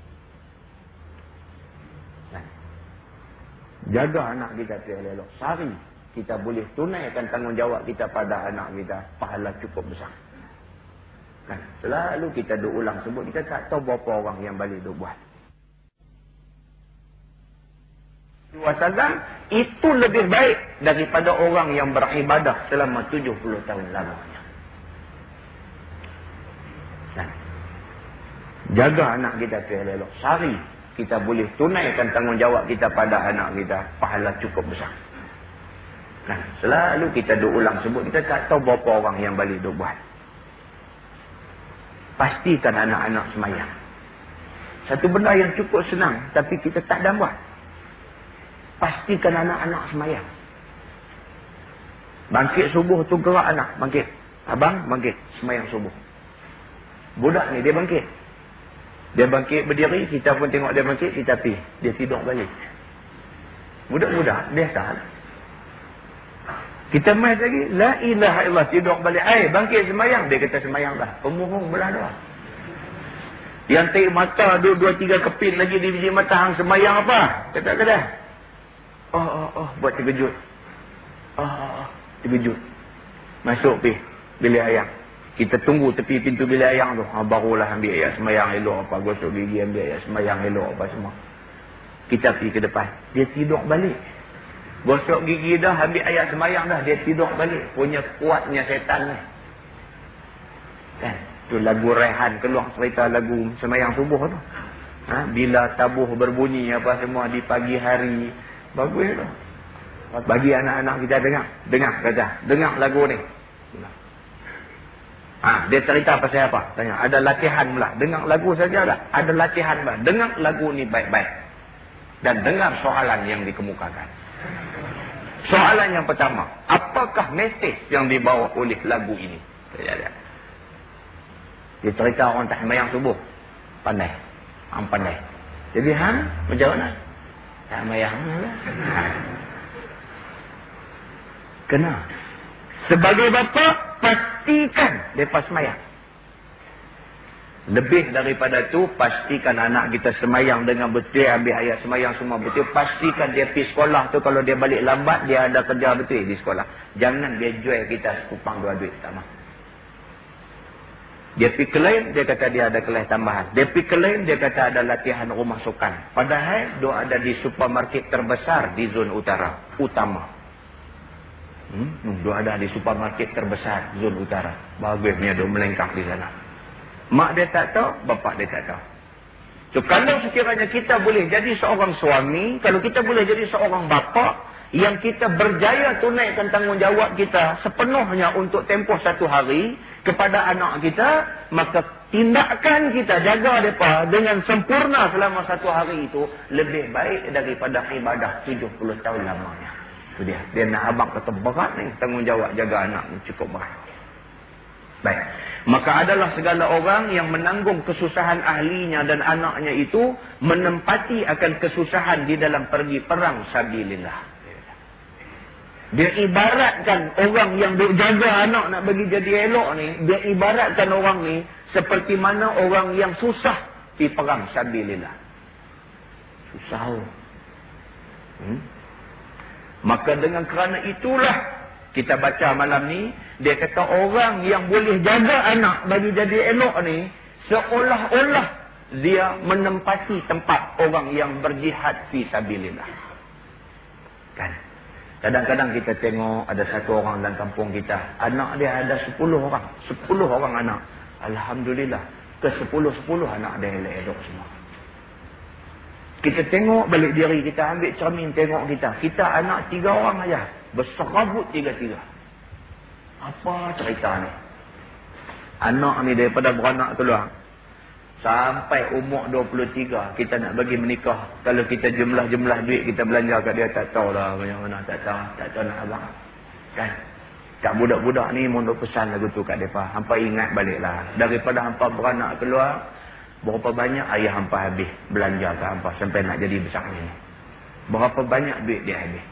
Jaga anak kita elok. Sehari kita boleh tunaikan tanggungjawab kita pada anak kita, pahala cukup besar. Kan? Selalu kita duk ulang sebut, kita tak tahu berapa orang yang balik duk buat. Wasallam itu lebih baik daripada orang yang beribadah selama 70 tahun lamanya. Kan? Jaga anak kita elok. Sehari kita boleh tunaikan tanggungjawab kita pada anak kita, pahala cukup besar. Kan? Selalu kita duk ulang sebut, kita tak tahu berapa orang yang balik duk buat. Pastikan anak-anak semayang. Satu benda yang cukup senang, tapi kita tak dah buat. Pastikan anak-anak semayang. Bangkit subuh tu gerak anak, bangkit. Abang, bangkit, semayang subuh. Budak ni, dia bangkit. Dia bangkit berdiri, kita pun tengok dia bangkit, kita pergi. Dia tidur balik. Budak-budak, biasa. Kita main lagi, la ilaha illallah, tidur balik. Bangkit semayang. Dia kata semayang dah. Pemurung belah dah. Yang tarik mata, 2-3 kepin lagi di biji mata, hang semayang apa? Kata-kata. Buat terkejut. Terkejut. Masuk pergi bilik ayam. Kita tunggu tepi pintu bilik ayam tu. Barulah ambil ayat semayang elok apa. Gosok gigi, ambil ayat semayang elok apa semua. Kita pergi ke depan. Dia tidur balik. Gosok gigi dah, ambil ayat semayang dah. Dia tidur balik. Punya kuatnya setan ni. Kan? Tu lagu Rehan keluar cerita lagu semayang subuh tu. Bila tabuh berbunyi apa semua di pagi hari. Bagus tu. Bagi anak-anak kita dengar. Dengar lagu ni. Dia cerita pasal apa? Tanya, ada latihan pula. Dengar lagu saja tak? Ada latihan pula. Dengar lagu ni baik-baik. Dan dengar soalan yang dikemukakan. Soalan yang pertama, apakah mesej yang dibawa oleh lagu ini? Dia cerita orang tak semayang subuh. Pandai. Pandai. Jadi macam mana? Tak semayang. Kena. Sebagai bapa, pastikan mereka semayang. Lebih daripada tu, pastikan anak kita semayang dengan betul, ambil ayat semayang semua betul. Pastikan dia pergi sekolah tu, kalau dia balik lambat, dia ada kerja betul di sekolah. Jangan dia jual kita sekupang 2 duit. Tak mahu. Dia pergi klaim, dia kata dia ada kelas tambahan. Dia pergi klaim, dia kata ada latihan rumah sukan. Padahal, dia ada di supermarket terbesar di zon utama. Dia ada di supermarket terbesar zon utara. Bagusnya dia melengkap di sana. Mak dia tak tahu, bapak dia tak tahu. So, kalau sekiranya kita boleh jadi seorang suami, kalau kita boleh jadi seorang bapa, yang kita berjaya tunaikan tanggungjawab kita sepenuhnya untuk tempoh satu hari kepada anak kita, maka tindakan kita jaga mereka dengan sempurna selama satu hari itu lebih baik daripada ibadah 70 tahun lamanya. Itu dia. Dia nak abang kata berat ni, tanggungjawab jaga anak ni cukup berat. Baik. Maka adalah segala orang yang menanggung kesusahan ahlinya dan anaknya itu menempati akan kesusahan di dalam pergi perang sabilillah. Dia ibaratkan orang yang jaga anak nak bagi jadi elok ni, dia ibaratkan orang ni seperti mana orang yang susah di perang sabilillah. Susah. Maka dengan kerana itulah kita baca malam ni, dia kata orang yang boleh jaga anak bagi jadi elok ni, seolah-olah dia menempati tempat orang yang berjihad fi sabilillah. Kan? Kadang-kadang kita tengok ada satu orang dalam kampung kita, anak dia ada 10 orang. 10 orang anak. Alhamdulillah. Ke 10 anak dia elok semua. Kita tengok balik diri kita, ambil cermin tengok kita. Kita anak 3 orang aja. Berserabut 3-3. Apa cerita ni? Anak ni daripada beranak keluar. Sampai umur 23, kita nak bagi menikah. Kalau kita jumlah duit kita belanja kat dia, tak tahu lah banyak mana. Tak tahu nak abang. Kan? Kat budak-budak ni mondok pesan lagu tu kat mereka. Hampa ingat baliklah. Daripada hampa beranak keluar, berapa banyak ayah hampa habis belanja kat hampa sampai nak jadi besar ni. Berapa banyak duit dia habis.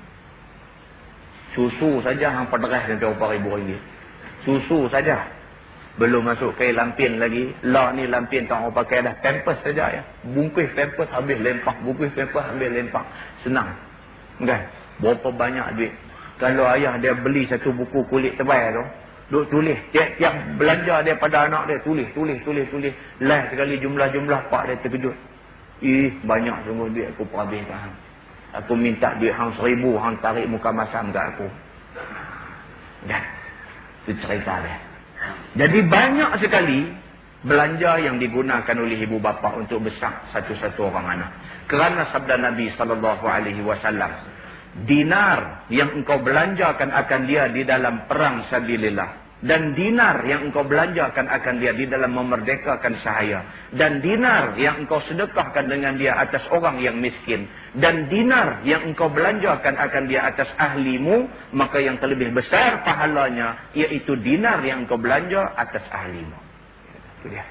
Susu saja hampa deras sampai berapa ribu ringgit. Susu saja. Belum masuk kain lampin lagi. Lah ni lampin tak orang pakai dah. Pampers saja ya. Bungkus pampers habis lempak. Bungkus pampers habis lempak. Senang. Kan? Berapa banyak duit. Kalau ayah dia beli satu buku kulit tebal tu, duk tulis. Tiap-tiap belanja dia pada anak dia. Tulis. Last sekali jumlah pak dia terkejut. Banyak sungguh duit aku perhabiskan. Aku minta duit hang 1,000. Hang tarik muka masam kat aku. Kan? Itu cerita dia. Jadi banyak sekali belanja yang digunakan oleh ibu bapa untuk besar satu-satu orang anak. Kerana sabda Nabi SAW, dinar yang engkau belanjakan akan dia di dalam perang sabilillah. Dan dinar yang engkau belanjakan akan dia di dalam memerdekakan sahaya. Dan dinar yang engkau sedekahkan dengan dia atas orang yang miskin. Dan dinar yang engkau belanjakan akan dia atas ahlimu. Maka yang terlebih besar pahalanya, iaitu dinar yang engkau belanja atas ahlimu. Itu dia.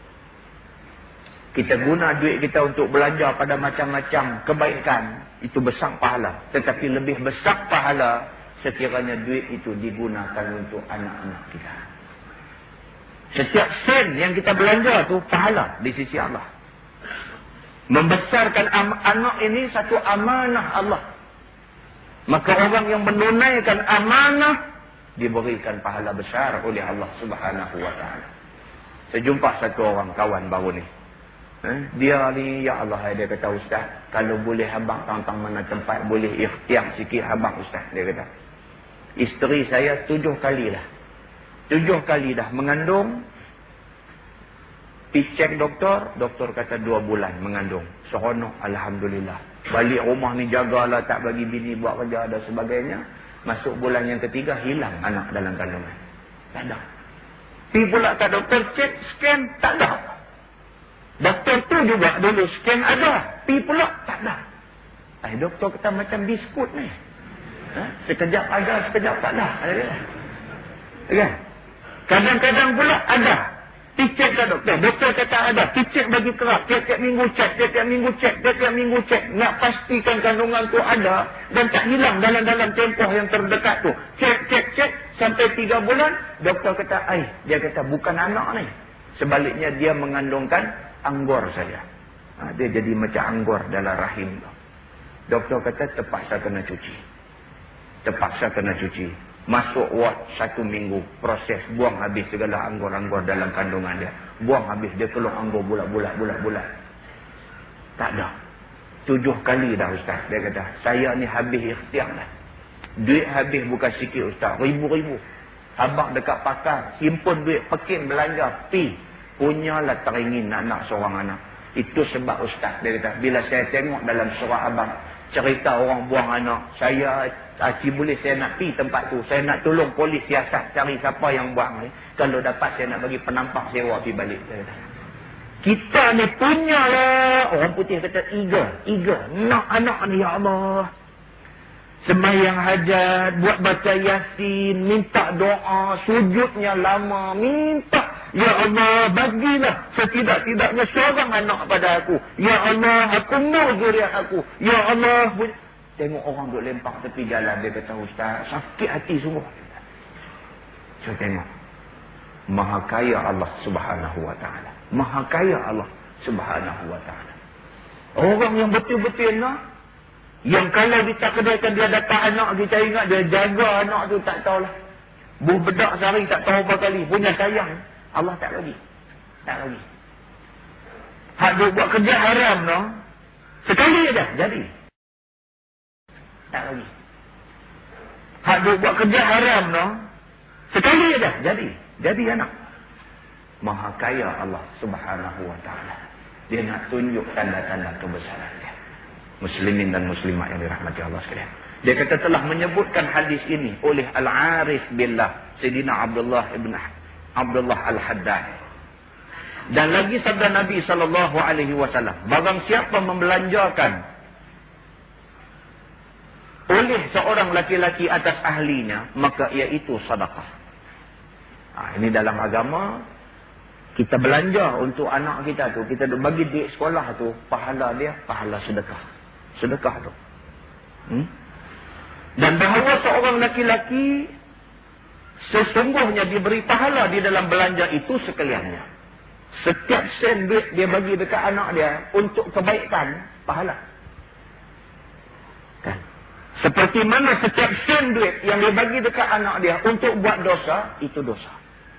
Kita guna duit kita untuk belanja pada macam-macam kebaikan. Itu besar pahala. Tetapi lebih besar pahala sekiranya duit itu digunakan untuk anak-anak kita. Setiap sen yang kita belanja tu pahala di sisi Allah. Membesarkan anak ini satu amanah Allah. Maka orang yang menunaikan amanah diberikan pahala besar oleh Allah Subhanahu wa taala. Saya jumpa satu orang kawan baru ni. Dia ni, ya Allah, dia kata, Ustaz, kalau boleh abang tentang mana tempat boleh ikhtiar sikit abang Ustaz, dia kata. Isteri saya 7 kali dah. 7 kali dah mengandung. Pergi cek doktor. Doktor kata 2 bulan mengandung. Seronok, Alhamdulillah. Balik rumah ni jagalah, tak bagi bini buat kerja dan sebagainya. Masuk bulan yang ketiga, hilang anak dalam kandungan. Tak ada. Pergi pula kat doktor, cek, scan, tak ada. Doktor tu juga dulu scan ada. Pergi pula, tak ada. Doktor kata macam biskut ni. Sekejap ada, sekejap tak ada. Kan? Kadang-kadang pula ada. Cek ke doktor. Doktor kata ada. Cek bagi kerap. Tiap-tiap minggu cek. Tiap-tiap minggu cek. Nak pastikan kandungan tu ada. Dan tak hilang dalam tempoh yang terdekat tu. Cek. Sampai 3 bulan. Doktor kata, dia kata bukan anak ni. Sebaliknya dia mengandungkan anggur saja. Dia jadi macam anggur dalam rahim tu. Doktor kata terpaksa kena cuci. Masuk ward 1 minggu. Proses buang habis segala anggur-anggur dalam kandungan dia. Buang habis. Dia keluar anggur bulat-bulat. Tak ada. 7 kali dah Ustaz. Dia kata, saya ni habis ikhtiar dah. Duit habis bukan sikit Ustaz. Ribu-ribu. Abang dekat pakar. Himpun duit. Pekin belanja. Punyalah teringin nak seorang anak. Itu sebab Ustaz. Dia kata, bila saya tengok dalam surah abang. Cerita orang buang anak. Saya boleh saya nak pergi tempat tu. Saya nak tolong polis siasat cari siapa yang buang ni. Kalau dapat saya nak bagi penampak sewa pergi balik. Kita ni punya lah. Orang putih kata eager. Nak anak ni ya Allah. Sembahyang hajat. Buat baca yasin. Minta doa. Sujudnya lama. Minta. Ya Allah, bagilah setidak-tidaknya seorang anak pada aku. Ya Allah, aku mau zuriat aku. Ya Allah. Tengok orang duk lempak tepi jalan. Dia kata, Ustaz, sakit hati sungguh. So tengok. Maha kaya Allah Subhanahu wa ta'ala. Maha kaya Allah Subhanahu wa ta'ala. Orang yang betul-betul nak. Yang kalau ditakdirkan dia dapat anak, kita ingat dia jaga anak tu, tak tahulah. Buh bedak sehari tak tahu berapa kali. Punya sayang. Allah tak lagi. Hak duk buat kerja haram no. Sekali aja jadi. Tak lagi. Hak duk buat kerja haram no. Sekali aja jadi. Jadi anak. Maha kaya Allah Subhanahu wa taala. Dia nak tunjuk tanda-tanda kebesaran dia. Muslimin dan muslimat yang dirahmati Allah sekalian. Dia kata telah menyebutkan hadis ini oleh Al-Arif Billah Sayyidina Abdullah ibn Abdullah Al-Haddad. Dan lagi sabda Nabi SAW, barang siapa membelanjakan oleh seorang laki-laki atas ahlinya, maka iaitu sedekah. Ini dalam agama, kita belanja untuk anak kita tu, kita bagi duit sekolah tu, pahala dia, pahala sedekah. Sedekah tu. Dan bahawa seorang laki-laki sesungguhnya diberi pahala di dalam belanja itu sekaliannya. Setiap sen duit dia bagi dekat anak dia untuk kebaikan, pahala. Kan? Seperti mana setiap sen duit yang dia bagi dekat anak dia untuk buat dosa, itu dosa.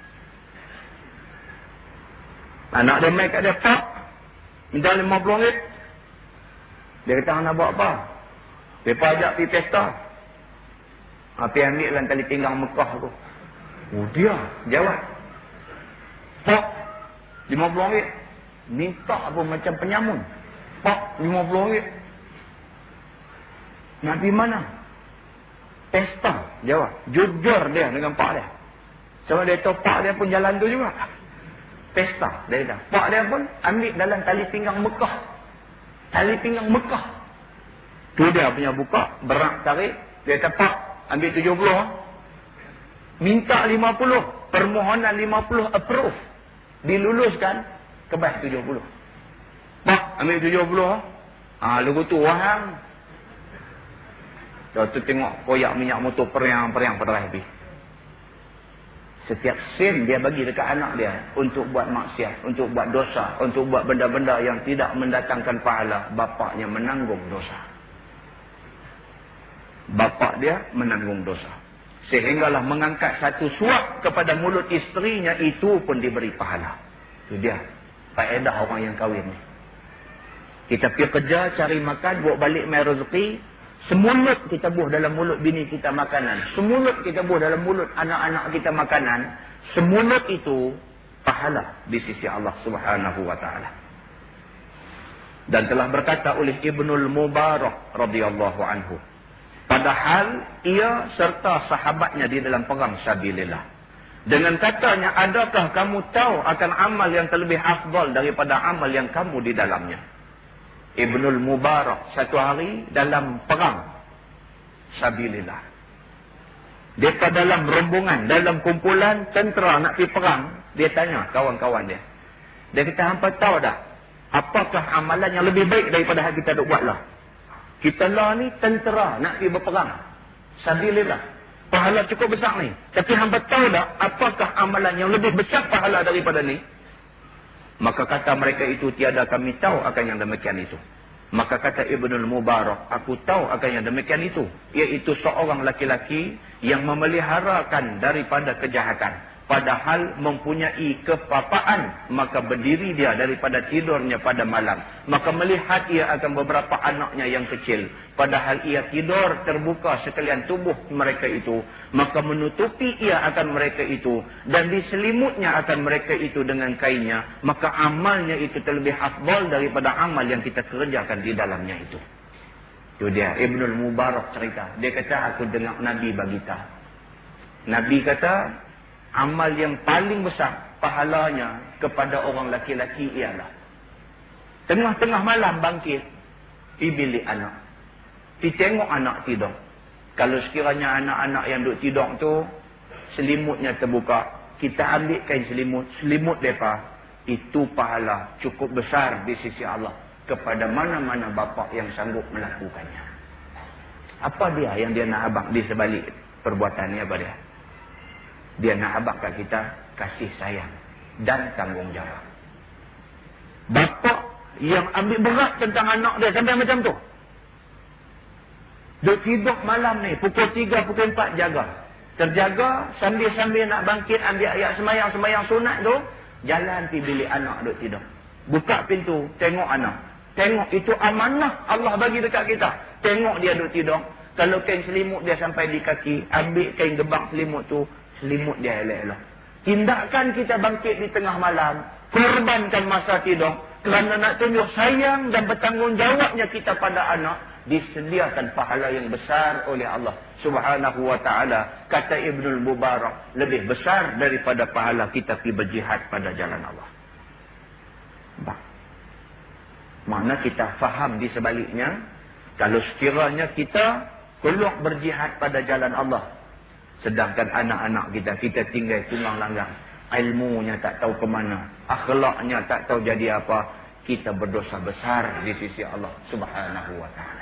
Anak dia main kat dia, Pak, minta RM50. Dia kata, nak buat apa? Mereka ajak pergi pesta. Pergi ambil dalam tali pinggang Mekah tu. Oh, dia jawab, Pak, RM50. Minta apa macam penyamun. Pak, RM50. Nak pergi mana? Pesta. Jawab. Jujur dia dengan pak dia. Sebab dia tahu pak dia pun jalan tu juga. Pesta. Dia kata. Pak dia pun ambil dalam tali pinggang Mekah. Tali pinggang Mekah. Tu dia punya buka. Berat tarik. Dia kata, Pak, ambil 70. Minta 50. Permohonan 50 approve. Diluluskan. Kebas 70. Pak, ambil 70. Lagu tu wahang. Tu tengok koyak minyak motor periang-periang pada habis. Setiap sen dia bagi dekat anak dia untuk buat maksiat, untuk buat dosa, untuk buat benda-benda yang tidak mendatangkan pahala, bapaknya menanggung dosa. Bapak dia menanggung dosa. Sehinggalah mengangkat satu suap kepada mulut isterinya, itu pun diberi pahala. Itu dia faedah orang yang kahwin ni. Kita pergi kerja, cari makan, bawa balik mai rezeki. Semulut kita buh dalam mulut bini kita makanan. Semulut kita buh dalam mulut anak-anak kita makanan. Semulut itu pahala di sisi Allah Subhanahu wa taala. Dan telah berkata oleh Ibnul Mubarak radhiyallahu anhu, padahal ia serta sahabatnya di dalam perang sabilillah. Dengan katanya, adakah kamu tahu akan amal yang terlebih afdal daripada amal yang kamu di dalamnya? Ibnul Mubarak satu hari dalam perang sabilillah. Dia dalam rombongan, dalam kumpulan tentera nak pergi perang, dia tanya kawan-kawan dia. Dia kata, hampa tahu dah, apakah amalan yang lebih baik daripada yang kita duk buat lah? Kita lah ni tentera nak pergi berperang sabilillah. Pahala cukup besar ni. Tapi hampa tahu dah, apakah amalan yang lebih besar pahala daripada ni? Maka kata mereka itu, tiada kami tahu akan yang demikian itu. Maka kata Ibnul Mubarak, aku tahu akan yang demikian itu. Iaitu seorang laki-laki yang memeliharakan daripada kejahatan. Padahal mempunyai kepapaan, maka berdiri dia daripada tidurnya pada malam. Maka melihat ia akan beberapa anaknya yang kecil. Padahal ia tidur terbuka sekalian tubuh mereka itu. Maka menutupi ia akan mereka itu. Dan diselimutnya akan mereka itu dengan kainnya. Maka amalnya itu terlebih afdal daripada amal yang kita kerjakan di dalamnya itu. Itu dia, Ibnul Mubarak cerita. Dia kata, aku dengar Nabi berita. Nabi kata, amal yang paling besar pahalanya kepada orang laki-laki ialah tengah-tengah malam bangkit, pergi bilik anak, pergi tengok anak tidur. Kalau sekiranya anak-anak yang duduk tidur tu selimutnya terbuka, kita ambil kain selimut mereka, itu pahala cukup besar di sisi Allah kepada mana-mana bapa yang sanggup melakukannya. Apa dia yang dia nak abang di sebalik perbuatan ni? Apa dia? Dia nak abakkan kita kasih sayang dan tanggungjawab. Bapa yang ambil berat tentang anak dia sampai macam tu. Duk tidur malam ni, pukul 3, pukul 4 jaga. Terjaga sambil-sambil nak bangkit ambil ayat semayang-semayang sunat tu, jalan pergi bilik anak duk tidur. Buka pintu, tengok anak. Tengok, itu amanah Allah bagi dekat kita. Tengok dia duduk tidur. Kalau kain selimut dia sampai di kaki, ambil kain gebang selimut tu, selimut dia elok-elok. Tindakan kita bangkit di tengah malam, korbankan masa tidur, kerana nak tunjuk sayang dan bertanggungjawabnya kita pada anak, disediakan pahala yang besar oleh Allah Subhanahu wa ta'ala. Kata Ibnul Mubarak, lebih besar daripada pahala kita pergi berjihad pada jalan Allah. Mana kita faham di sebaliknya, kalau sekiranya kita keluar berjihad pada jalan Allah, sedangkan anak-anak kita tinggal tunggang langgang, ilmunya tak tahu ke mana, akhlaknya tak tahu jadi apa, kita berdosa besar di sisi Allah Subhanahu wa ta'ala.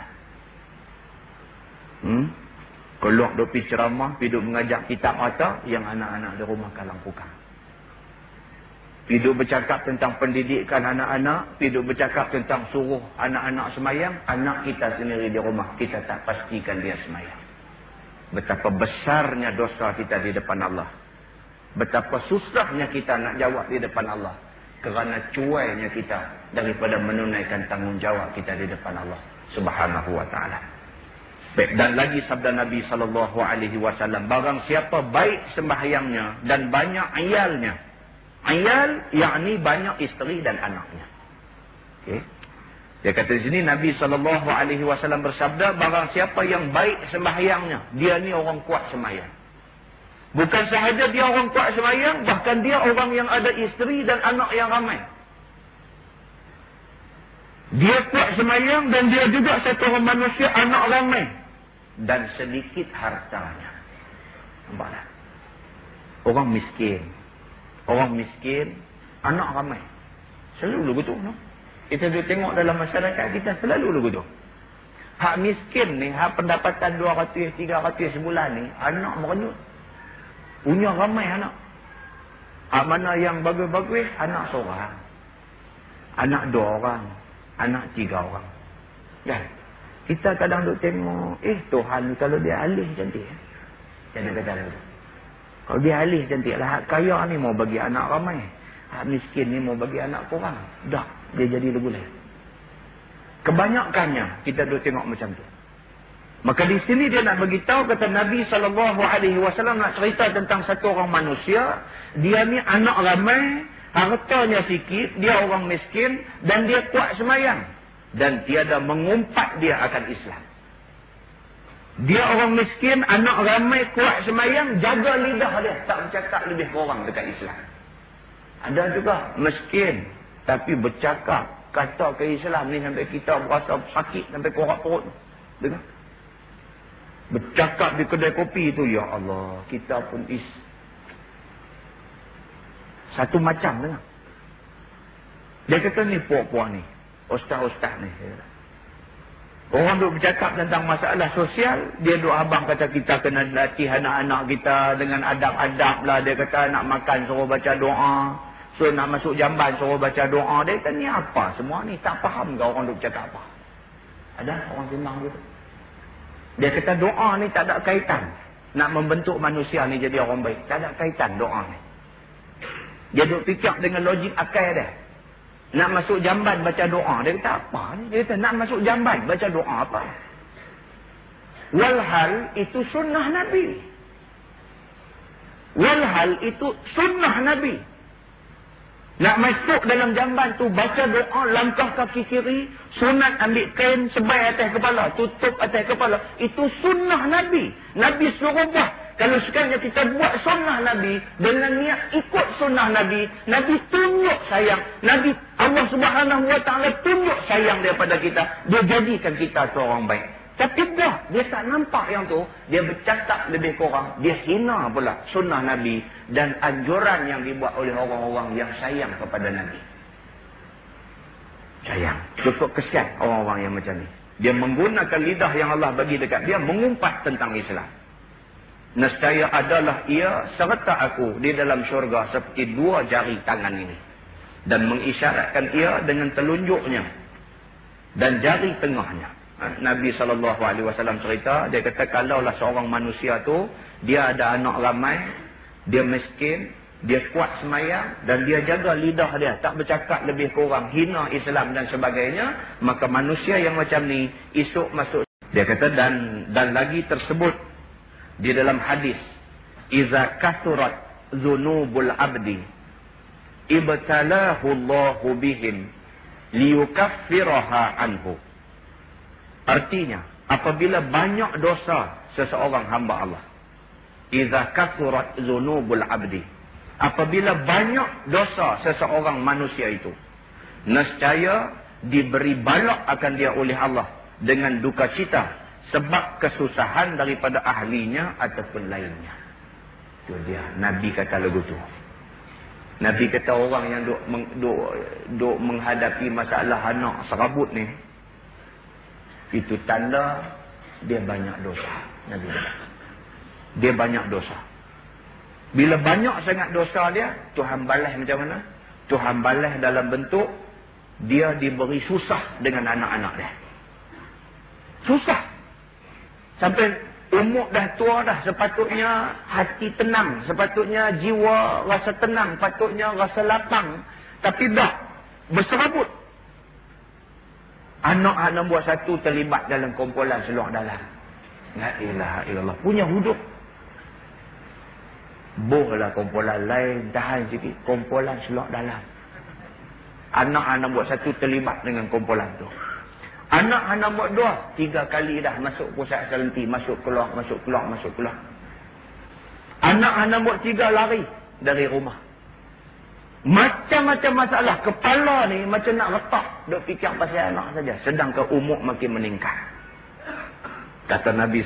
Keluar pergi ceramah, pergi mengajak kitab mata, yang anak-anak di rumah kalang pukang. Pergi bercakap tentang pendidikan anak-anak, pergi bercakap tentang suruh anak-anak semayang, anak kita sendiri di rumah, kita tak pastikan dia semayang. Betapa besarnya dosa kita di depan Allah. Betapa susahnya kita nak jawab di depan Allah. Kerana cuainya kita daripada menunaikan tanggungjawab kita di depan Allah Subhanahu wa ta'ala. Baik, dan lagi sabda Nabi SAW, barang siapa baik sembahyangnya dan banyak ayalnya. Ayal, yakni banyak isteri dan anaknya. Okay. Dia kata di sini Nabi SAW bersabda, barang siapa yang baik sembahyangnya, dia ni orang kuat sembahyang. Bukan sahaja dia orang kuat sembahyang, bahkan dia orang yang ada isteri dan anak yang ramai. Dia kuat sembahyang dan dia juga satu orang manusia, anak ramai. Dan sedikit hartanya. Nampak tak? Orang miskin. Orang miskin, anak ramai. Selalu begitu. No? Kita duduk tengok dalam masyarakat kita, selalu begitu. Hak miskin ni, hak pendapatan 200, 300 sebulan ni, anak merenyut. Punya ramai anak. Hak mana yang bagus-bagus, anak seorang. Anak 2 orang. Anak 3 orang. Kan? Kita kadang duduk tengok, Tuhan ni kalau dia alih cantik. Jangan kata begitu. Kalau dia alih cantiklah, hak kaya ni mau bagi anak ramai, hak miskin ni mau bagi anak kurang. Dah, dia jadi regular. Kebanyakannya kita duduk tengok macam tu. Maka di sini dia nak beritahu, kata Nabi SAW nak cerita tentang satu orang manusia, dia ni anak ramai, hartanya sikit, dia orang miskin dan dia kuat semayang. Dan tiada mengumpat dia akan Islam. Dia orang miskin, anak ramai, kuat semayang, jaga lidah dia, tak bercakap lebih kurang dekat Islam. Ada juga miskin, tapi bercakap, kata ke Islam ni sampai kita berasa sakit, sampai korak perut. Dengar? Bercakap di kedai kopi tu, ya Allah, kita pun satu macam dengar. Dia kata ni puak-puak ni, ustaz-ustaz ni. Orang duk bercakap tentang masalah sosial, dia duk abang kata kita kena latih anak-anak kita dengan adab-adab lah. Dia kata nak makan suruh baca doa, so nak masuk jamban suruh baca doa. Dia kata ni apa semua ni, tak faham ke orang duk bercakap apa? Ada orang sembang gitu. Dia kata doa ni tak ada kaitan nak membentuk manusia ni jadi orang baik. Tak ada kaitan doa ni. Dia duk fikir dengan logik akal dia. Nak masuk jamban baca doa. Dia kata apa ni? Dia kata nak masuk jamban baca doa apa? Walhal itu sunnah Nabi. Walhal itu sunnah Nabi. Nak masuk dalam jamban tu baca doa, langkah kaki kiri, sunat ambil kain sebai atas kepala, tutup atas kepala. Itu sunnah Nabi. Nabi suruh buat. Kalau sekiranya kita buat sunnah Nabi dengan niat ikut sunnah Nabi, Nabi tunjuk sayang. Nabi Allah Subhanahu wa ta'ala tunjuk sayang daripada kita. Dia jadikan kita seorang baik. Tapi dah, dia tak nampak yang tu. Dia bercakap lebih kurang. Dia hina pula sunnah Nabi dan anjuran yang dibuat oleh orang-orang yang sayang kepada Nabi. Sayang. Cukup kesian orang-orang yang macam ni. Dia menggunakan lidah yang Allah bagi dekat dia, mengumpat tentang Islam. Nescaya adalah ia serta aku di dalam syurga seperti 2 jari tangan ini. Dan mengisyaratkan ia dengan telunjuknya dan jari tengahnya. Nabi SAW cerita, dia kata kalaulah seorang manusia tu, dia ada anak ramai, dia miskin, dia kuat semayang dan dia jaga lidah dia, tak bercakap lebih kurang, hina Islam dan sebagainya, maka manusia yang macam ni esok masuk. Dia kata dan lagi tersebut di dalam hadis, iza kasurat dzunubul abdi ibtalahu Allahu bihim liyukaffiraha anhu. Artinya, apabila banyak dosa seseorang hamba Allah, iza kasurat dzunubul abdi, apabila banyak dosa seseorang manusia itu, nescaya diberi balak akan dia oleh Allah dengan duka cita sebab kesusahan daripada ahlinya ataupun lainnya. Itu dia Nabi kata lagu tu. Nabi kata orang yang duk menghadapi masalah anak serabut ni, itu tanda dia banyak dosa. Nabi kata dia banyak dosa. Bila banyak sangat dosa dia, Tuhan balas macam mana? Tuhan balas dalam bentuk dia diberi susah dengan anak-anak dia. Susah. Sampai umur dah tua dah, sepatutnya hati tenang, sepatutnya jiwa rasa tenang, patutnya rasa lapang, tapi dah berserabut. Anak-anak nombor satu terlibat dalam kumpulan seluar dalam. La ilaha illallah. Punya hudud. Bohlah kumpulan lain, tahan sikit. Kumpulan seluar dalam. Anak-anak nombor satu terlibat dengan kumpulan tu. Anak-anak nombor dua, 3 kali dah masuk pusat selentir, masuk keluar, masuk keluar, masuk keluar. Anak-anak nombor 3 lari dari rumah. Macam-macam masalah. Kepala ni macam nak retak, duk fikir pasal anak saja. Sedangkan umur makin meningkat. Kata Nabi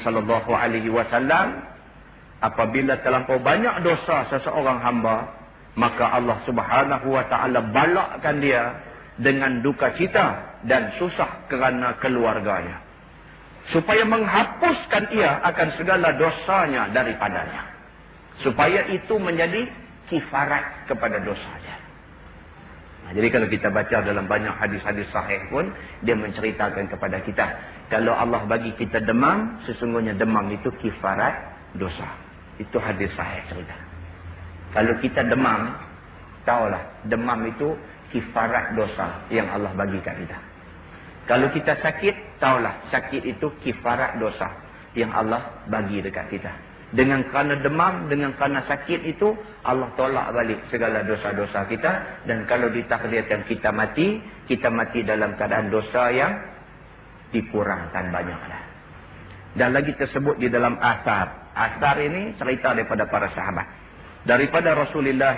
SAW, apabila terlampau banyak dosa seseorang hamba, maka Allah Subhanahu Wa Taala balakkan dia dengan duka cita dan susah kerana keluarganya, supaya menghapuskan ia akan segala dosanya daripadanya, supaya itu menjadi kifarat kepada dosanya. Jadi kalau kita baca dalam banyak hadis-hadis sahih pun, dia menceritakan kepada kita, kalau Allah bagi kita demam, sesungguhnya demam itu kifarat dosa. Itu hadis sahih cerita. Kalau kita demam, tahulah demam itu kifarat dosa yang Allah bagi kat kita. Kalau kita sakit, tahulah sakit itu kifarat dosa yang Allah bagi dekat kita. Dengan kerana demam, dengan kerana sakit itu, Allah tolak balik segala dosa-dosa kita. Dan kalau ditakdirkan kita mati dalam keadaan dosa yang dikurangkan banyaklah. Dan lagi tersebut di dalam asar. Asar ini cerita daripada para sahabat. Daripada Rasulullah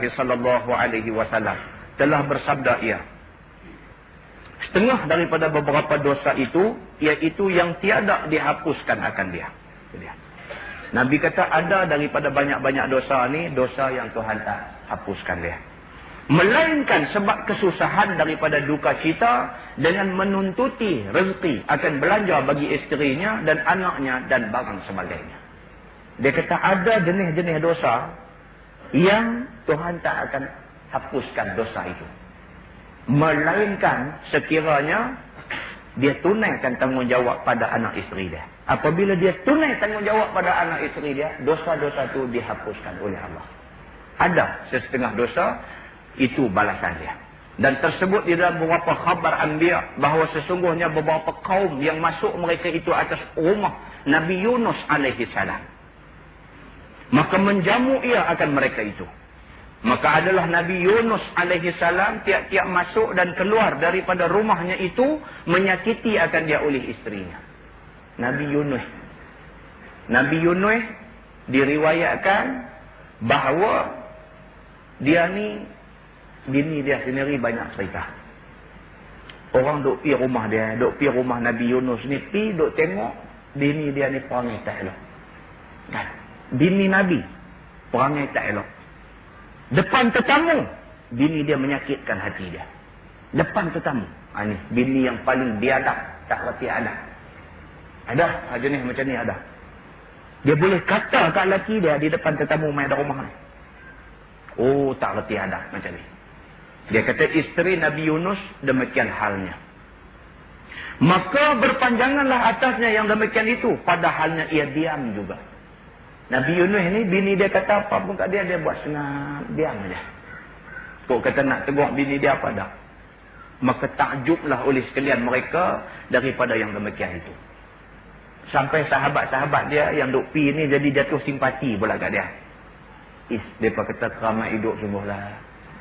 SAW telah bersabda ia, setengah daripada beberapa dosa itu, iaitu yang tiada dihapuskan akan dia. Nabi kata ada daripada banyak-banyak dosa ni, dosa yang Tuhan tak hapuskan dia. Melainkan sebab kesusahan daripada duka cita dengan menuntuti rezeki akan belanja bagi isterinya dan anaknya dan barang sebagainya. Dia kata ada jenis-jenis dosa yang Tuhan tak akan hapuskan dosa itu. Melainkan sekiranya dia tunaikan tanggungjawab pada anak isteri dia. Apabila dia tunai tanggungjawab pada anak isteri dia, dosa-dosa itu dihapuskan oleh Allah. Ada setengah dosa, itu balasan dia. Dan tersebut di dalam beberapa khabar anbiya, bahawa sesungguhnya beberapa kaum yang masuk mereka itu atas rumah Nabi Yunus alaihi salam, maka menjamu ia akan mereka itu. Maka adalah Nabi Yunus alaihi salam tiap-tiap masuk dan keluar daripada rumahnya itu menyakiti akan dia oleh isterinya. Nabi Yunus diriwayatkan bahawa dia ni, bini dia sendiri banyak cerita. Orang duk pergi rumah dia, duk pergi rumah Nabi Yunus ni, pergi duk tengok bini dia ni perangai tak elok. Kan? Bini Nabi perangai tak elok. Depan tetamu, bini dia menyakitkan hati dia. Depan tetamu. Ini bini yang paling biadab, tak reti adab. Ada jenis macam ni ada. Dia boleh kata kat lelaki dia di depan tetamu main ada rumah ni. Oh, tak reti adab macam ni. Dia kata isteri Nabi Yunus demikian halnya. Maka berpanjanganlah atasnya yang demikian itu, padahalnya ia diam juga. Nabi Yunus ni bini dia kata apa pun kat dia, dia buat senang, diam aja. Kok kata nak tegur bini dia apa dah. Maka takjublah oleh sekalian mereka daripada yang demikian itu. Sampai sahabat-sahabat dia yang duk pi ni jadi jatuh simpati pula kat dia. Depa kata keramat hidup sungguhlah.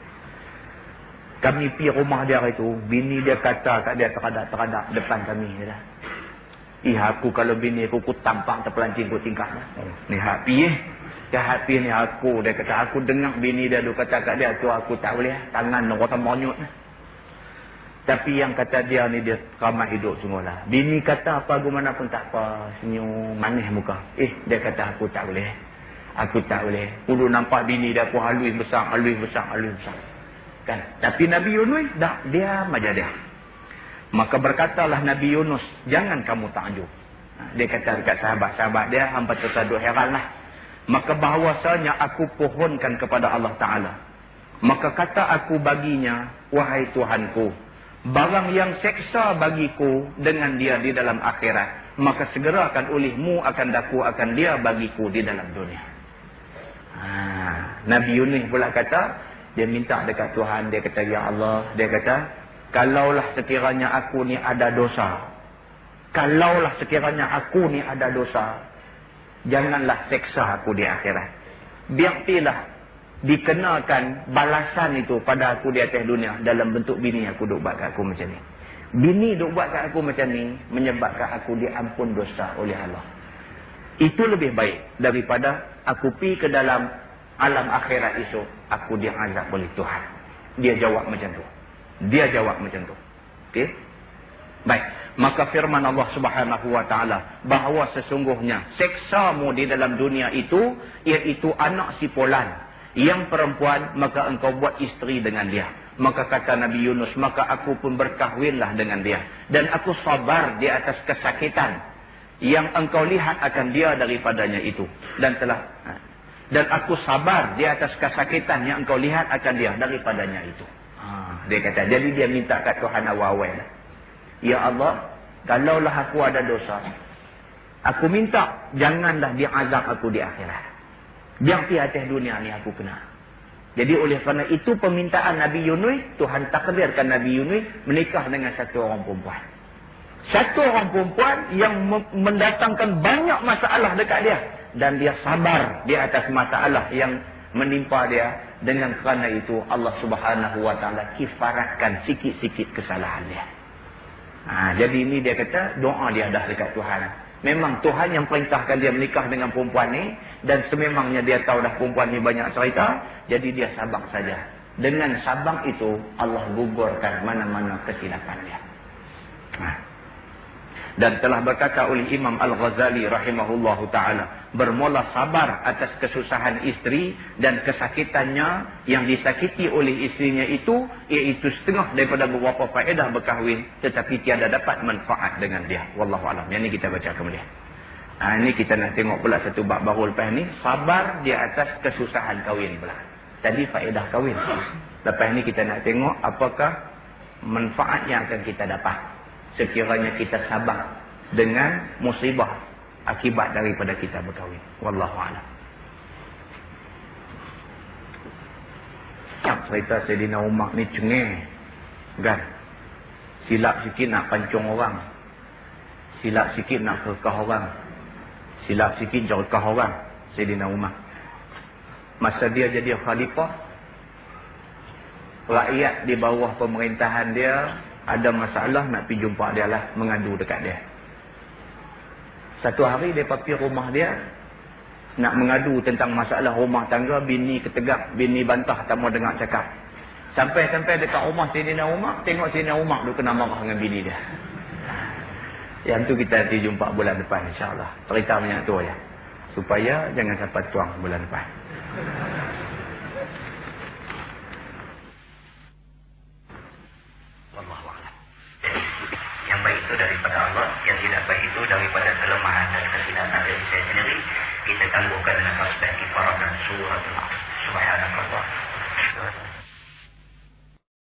Kami pi rumah dia itu, bini dia kata kat dia teradak depan kami dia. Aku kalau bini aku tampak terpelancing ku tingkah. Ni hak pi hak pi ni aku, dia kata aku dengar bini dia duk kata kat dia tu aku tak boleh tangan nak rasa monyot. Tapi yang kata dia ni dia keramat hidup sungguhlah. Bini kata apa gimana pun tak apa, senyum manis muka. Dia kata aku tak boleh. Aku tak boleh. Kudu nampak bini dia aku halus besar. Kan? Tapi Nabi Yunus dah diam aja dia. Maka berkatalah Nabi Yunus, jangan kamu takjub. Dia kata dekat sahabat-sahabat dia, hampa tersaduk heranlah. Maka bahawasanya aku pohonkan kepada Allah Ta'ala. Maka kata aku baginya, wahai Tuhanku, barang yang seksa bagiku dengan dia di dalam akhirat, maka segerakan olehmu akan daku akan dia bagiku di dalam dunia. Nabi Yunus pula kata, dia minta dekat Tuhan, dia kata, ya Allah, dia kata, kalaulah sekiranya aku ni ada dosa, janganlah seksa aku di akhirat. Biarlah dikenakan balasan itu pada aku di atas dunia dalam bentuk bini aku duk buat kat aku macam ni. Bini duk buat kat aku macam ni menyebabkan aku diampun dosa oleh Allah. Itu lebih baik daripada aku pi ke dalam alam akhirat esok aku diazab oleh Tuhan. Dia jawab macam tu. Okey? Baik. Maka firman Allah Subhanahu wa taala bahawa sesungguhnya seksamu di dalam dunia itu iaitu anak si Polan yang perempuan, maka engkau buat isteri dengan dia. Maka kata Nabi Yunus, maka aku pun berkahwinlah dengan dia dan aku sabar di atas kesakitan yang engkau lihat akan dia daripadanya itu, dan aku sabar di atas kesakitan yang engkau lihat akan dia daripadanya itu. Dia kata, jadi dia minta kat Tuhan awal-awal, ya Allah, kalaulah aku ada dosa, aku minta janganlah dia azab aku di akhirat. Biar di atas dunia ni aku kena. Jadi oleh kerana itu permintaan Nabi Yunus, Tuhan takdirkan Nabi Yunus menikah dengan satu orang perempuan. Satu orang perempuan yang mendatangkan banyak masalah dekat dia. Dan dia sabar di atas masalah yang menimpa dia. Dengan kerana itu Allah Subhanahu wa taala kifaratkan sikit-sikit kesalahan dia. Jadi ini dia kata doa dia dah dekat Tuhan. Memang Tuhan yang perintahkan dia menikah dengan perempuan ni, dan sememangnya dia tahu dah perempuan ni banyak cerita, jadi dia sabar saja. Dengan sabar itu Allah gugurkan mana-mana kesilapan dia. Dan telah berkata oleh Imam Al-Ghazali rahimahullahu ta'ala, bermula sabar atas kesusahan isteri dan kesakitannya yang disakiti oleh isterinya itu, iaitu setengah daripada beberapa faedah berkahwin, tetapi tiada dapat manfaat dengan dia. Wallahualam. Yang ini kita baca kemudian. Ini kita nak tengok pula satu bab baru lepas ni, sabar di atas kesusahan kahwin pula. Tadi faedah kahwin. Lepas ni kita nak tengok apakah manfaat yang akan kita dapat sekiranya kita sabar dengan musibah akibat daripada kita berkahwin. Wallahu a'lam. Cerita Saidina Umar ni cengeng kan. Silap sikit nak pancung orang. Silap sikit nak kerkah orang. Silap sikit jerkah orang. Saidina Umar. Masa dia jadi khalifah, rakyat di bawah pemerintahan dia ada masalah nak pergi jumpa dia lah, mengadu dekat dia. Satu hari dia pergi rumah dia nak mengadu tentang masalah rumah tangga, bini ketegak, bini bantah, tak mau dengar cakap. Sampai-sampai dekat rumah Saidina Umar, tengok Saidina Umar dia kena marah dengan bini dia. Yang tu kita nanti jumpa bulan depan insya-Allah. Cerita banyak tu aja. Supaya jangan sampai tuang bulan depan. Yang baik itu daripada Allah, yang tidak baik itu daripada kelemahan dan kesilapan dari saya sendiri. Kita tangguhkan dengan aspek kifarah dan surah Al-Asr. Subhanallah.